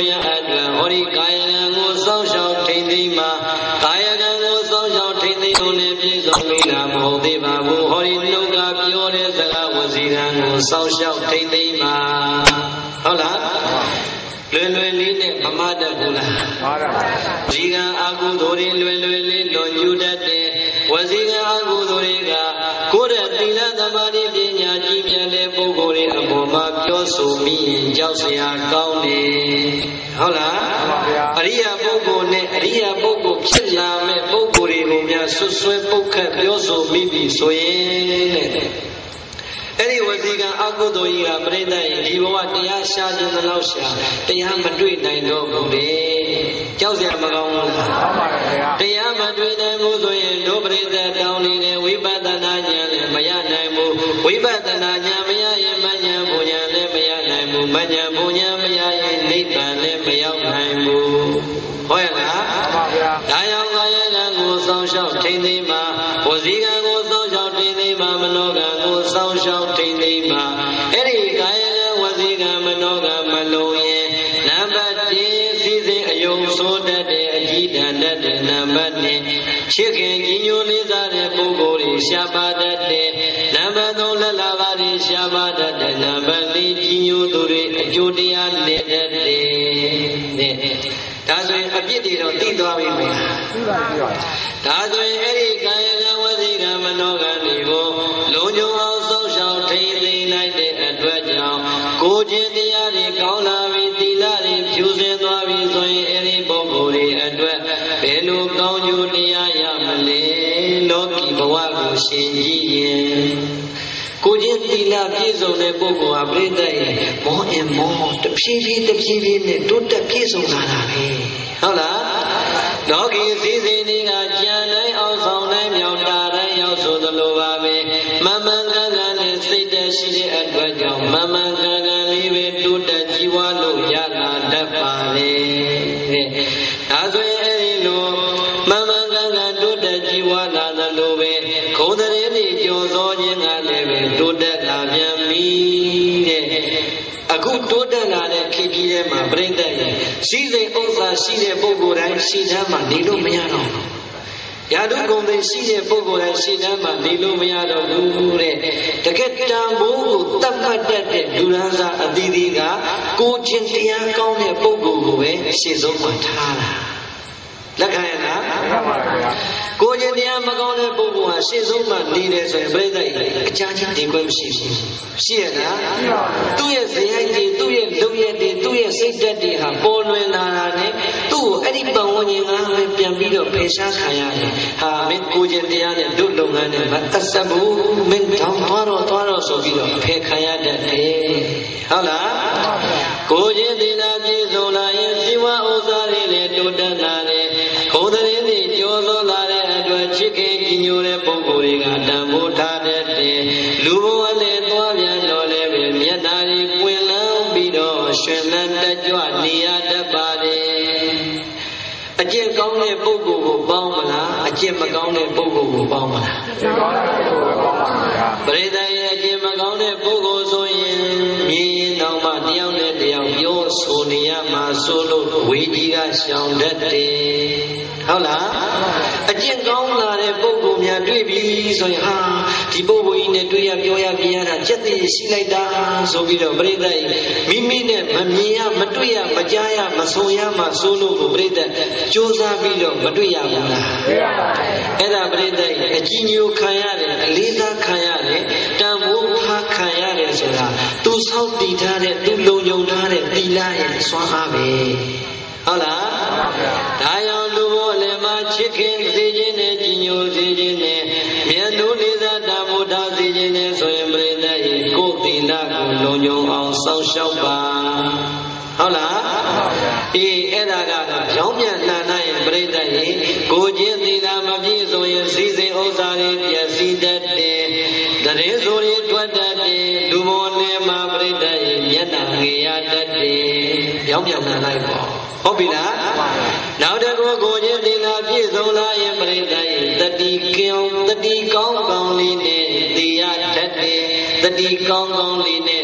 သိမ်းမှာကာယကံကိုစောင့်ရှောက်ထိန်းသိမ်းလို့လည်းပြည့်စုံပြီလားမဟုတ်သေးပါဘူးဟောဒီနှုတ်ကပြောတဲ့စကားဝစီကံကိုစောင့်ရှောက်ထိန်းသိမ်းမှာဟုတ်လားလွယ်လွယ်လေးနဲ့မမတတ်ဘူးလားမှန်ပါပါဝစီကံအကုသိုလ်တွေလွယ်လွယ်လေးလွန်ကျူးတတ်တယ်ဝစီကံအကုသိုလ်တွေကကိုယ်ရဲ့သီလသမာဓိပညာကြီးမြတ်တဲ့ပုဂ္ဂိုလ်တွေအပေါ်မှာပြောဆိုမိရင်ကြောက်စရာကောင်းတယ်ဟုတ်လားမှန်ပါဗျာအရိယာပုဂ္ဂိုလ်နဲ့အရိယာပုဂ္ဂိုလ်ဖြစ်လာမဲ့ပုဂ္ဂိုလ်တွေကိုများဆွဆွဲပုတ်ခတ်ပြောဆိုမိပြီဆိုရင်တဲ့အဲ့ဒီဝစီကံအကုသိုလ်ကြီးကပြိတ္တရဲ့ဒီဘဝတရားရှာခြင်းသလောက်ရှာတရားမတွေ့နိုင်တော့ဘူးလေကြောက်စရာမကောင်းဘူးလားမှန်ပါဗျာတရားမတွေ့နိုင်ဘူးဆိုရင်ဒုပရိသတ်တောင်းနေတဲ့ဝိပဿနာဉာဏ်လည်းမရနိုင်ဘူးဝိပဿနာဉာဏ်မရရင်မဉာဏ်ဘုံဉာဏ်လည်းမရနိုင်ဘူးမဉာဏ်ဘုံဉာဏ်မရရင်နိဗ္ဗာန်လည်းမရောက်နိုင်ဘူးဟုတ်ရဲ့လားမှန်ပါဗျာဒါကြောင့်ကာယကံကိုစောင့်ရှောက်ထိန်းသိမ်းပါဝစီကံကိုစောင့်ရှောက်ထိန်းသိမ်းပါမနောကံကိုစောင့်ရှောက်ထိန်းသိမ်းပါအဲ့ဒီကာယကံဝစီကံမနောကံမလုံးရင်နံပါတ်၁စီစဉ်အယုံဆိုးတတ်တဲ့အကြည်တန်တတ်တဲ့နံပါတ်၂ချစ်ခင်ကြီးညိုလေးစားတဲ့ပုဂ္ဂိုလ်တွေရှားပါတတ်တဲ့နံပါတ်၃လက်လာပါတွေရှားပါတတ်တဲ့နံပါတ်၄ကြီးညိုသူတွေအကျိုးတရားနဲ့တတ်တဲ့ဒါဆိုရင်အပြစ်တွေတော့သိသွားပြီမလားသိပါပြီဒါဆိုရင်အဲ့ဒီကာယကံဝစီကံမနောကံတွေကိုလုံခြုံအောင်စောင့်ရှောက်ထိန်းသိမ်းလိုက်တဲ့အတွက်ကြောင့်ကိုယ်ချင်းတရားတွေကောင်းလာပြီသီလတွေဖြူစင်သွားပြီဆိုရင်အဲ့ဒီပုဂ္ဂိုလ်တွေအတွက်ဘယ်လိုကောင်းကျိုးတရားရမလဲလောကီဘဝကိုရှင်ကြည့်ရင်ကိုချင်းသီလပြည့်စုံတဲ့ပုဂ္ဂိုလ်ဟာပြိတ္တရဲ့မောအင်မောတဖြည်းဖြည်းတဖြည်းဖြည်းနဲ့တိုးတက်ပြည့်စုံလာတာပဲဟုတ်လားလောကီစည်းစိမ်တွေကကြံတိုင်းအောင်ဆောင်တိုင်းမြောက်တာတိုင်းရောက်ဆိုသလိုပါပဲမမှန်ကန်ကန်နဲ့စိတ်တရှိတဲ့အတွက်ကြောင့်မမှန်ကန်ကန်လေးပဲတိုးတက်ကြီးပွားလို့ရလာတတ်ပါလေတဲ့ဒါဆိုရင်အဲဒီလိုမမှန်ကန်ကန်တိုးတက်ကြီးပွားလာသလိုပဲဂုဏ်သတင်းတွေကျော်စောခြင်းကလည်းပဲတိုးတက်လာပြန်ပြီတဲ့အခုတိုးတက်လာတဲ့ခေတ်ကြီးထဲမှာပြိတ္တရဲ့စီးစိမ်ဥစ္စာရှိတဲ့ပုဂ္ဂိုလ်တိုင်းရှိတမ်းမှနေလို့မရတော့ဘူးယာတုဂုံသိရှိတဲ့ပုဂ္ဂိုလ်တိုင်းရှိတမ်းမှနေလို့မရတော့ဘူးတဲ့တကယ်တန်ဖိုးကိုတတ်မှတ်တတ်တဲ့လူရန်စာအသီးသီးကကိုချင်းတရားကောင်းတဲ့ပုဂ္ဂိုလ်ကိုပဲရှေ့ဆုံးမှာထားတာလက်ခံရလားမှန်ပါဗျာကိုချင်းတရားမကောင်းတဲ့ပုဂ္ဂိုလ်ဟာရှေ့ဆုံးမှာနေတယ်ဆိုရင်ပြိတ္တအချားချင်းဒီခွင့်မရှိဘူးရှိရလားရှိပါဘူးသူ့ရဲ့ဇယိုက်တွေသူ့ရဲ့လုပ်ရက်တွေသူ့ရဲ့စိတ်ဓာတ်တွေဟာပေါ်လွင်လာတာနဲ့သူ့ကိုအဲ့ဒီပတ်ဝန်းကျင်ကပဲပြန်ပြီးတော့ဖယ်ရှားခံရတယ်ဟာမင်းကိုချင်းတရားနဲ့တို့လုပ်ငန်းနဲ့မသက်ဆက်ဘူးမင်းတောင်းသွားတော့သွားတော့ဆိုပြီးတော့ဖယ်ခံရတတ်တယ်ဟုတ်လားကိုချင်းသီလပြည့်စုံလာရင်ဇီဝဥစ္စာတွေလည်းတိုးတက်လာတယ်ဂုဏ်သတင်းတွေကျော်စောလာတဲ့အတွက်ချစ်ခင်ကြီးညိုတဲ့ပုဂ္ဂိုလ်တွေကတန်ဖိုးထားတတ်တယ်လူဘဝနဲ့သွားပြန်တော့လည်းပဲမျက်နှာတွေပွင့်လန်းပြီးတော့ရွှင်လန်းတက်ကြွနေရတတ်ပါတယ်အကျင့်ကောင်းတဲ့ပုဂ္ဂိုလ်ကိုပေါင်းမလားအကျင့်မကောင်းတဲ့ပုဂ္ဂိုလ်ကိုပေါင်းမလားအကျင့်ကောင်းတဲ့ပုဂ္ဂိုလ်ကိုပေါင်းပါဗျာပရိသတ်ရဲ့အကျင့်မကောင်းတဲ့ပုဂ္ဂိုလ်ဆိုရင်မြင်ရင်တော့မှတယောက်နဲ့တယောက်ပြောဆိုနေရမှာဆိုလို့ဝေကြီးကရှောင်တတ်တယ်ဟုတ်လားအကျင့်ကောင်းလာတဲ့ပုဂ္ဂိုလ်များတွေ့ပြီဆိုရင်ဟာဒီပုဂ္ဂိုလ်ကြီးနဲ့တွေ့ရပြောရပြရတာစက်သိရှိလိုက်တာဆိုပြီးတော့ပရိသတ်မိမိနဲ့မမြင်ရမတွေ့ရမကြားရမဆုံရမှဆိုလို့ကိုပရိသတ်ကြိုးစားပြီးတော့မတွေ့ရဘူးလားတွေ့ရပါတယ်အဲ့ဒါပရိသတ်အကြီးညိုခံရတယ်အလေးစားခံရတယ်တန်ဖိုးထားခံရတယ်ဆိုတာသူစောင့်တည်ထားတဲ့သူလုံခြုံထားတဲ့သီလရဲ့စွမ်းအားပဲဟုတ်လားဒါကြောင့်လူဘောလည်းမှာချစ်ခင်စေခြင်းနဲ့ကြီးညိုစေခြင်းနဲ့မြတ်တို့လေးစားတန်ဖိုးထားစေခြင်းနဲ့ဆိုရင်ပရိသတ်ရဲ့ကိုယ်သီလကိုလုံခြုံအောင်စောင့်ရှောက်ပါဟုတ်လားအေးအဲ့ဒါကတော့ရောင်းပြန်လှန်နိုင်ရင်ပြိတ္တရေကိုချင်းသီလမပြည့်စုံရင်စည်းစိမ်ဥစ္စာတွေပျက်စီးတတ်တယ်တရင်ဆိုတွေထွက်တတ်တယ်လူမောနဲ့မှာပြိတ္တရေမျက်နှာငေရတတ်တယ်ရောင်းပြန်လှန်နိုင်ပေါ့ဟုတ်ပြီလားနောက်တစ်ခုကိုချင်းသီလပြည့်စုံလာရင်ပြိတ္တရေတတိကောင်းတတိကောင်းကောင်းလေးနဲ့သိရတတ်တယ်တတိကောင်းကောင်းလေးနဲ့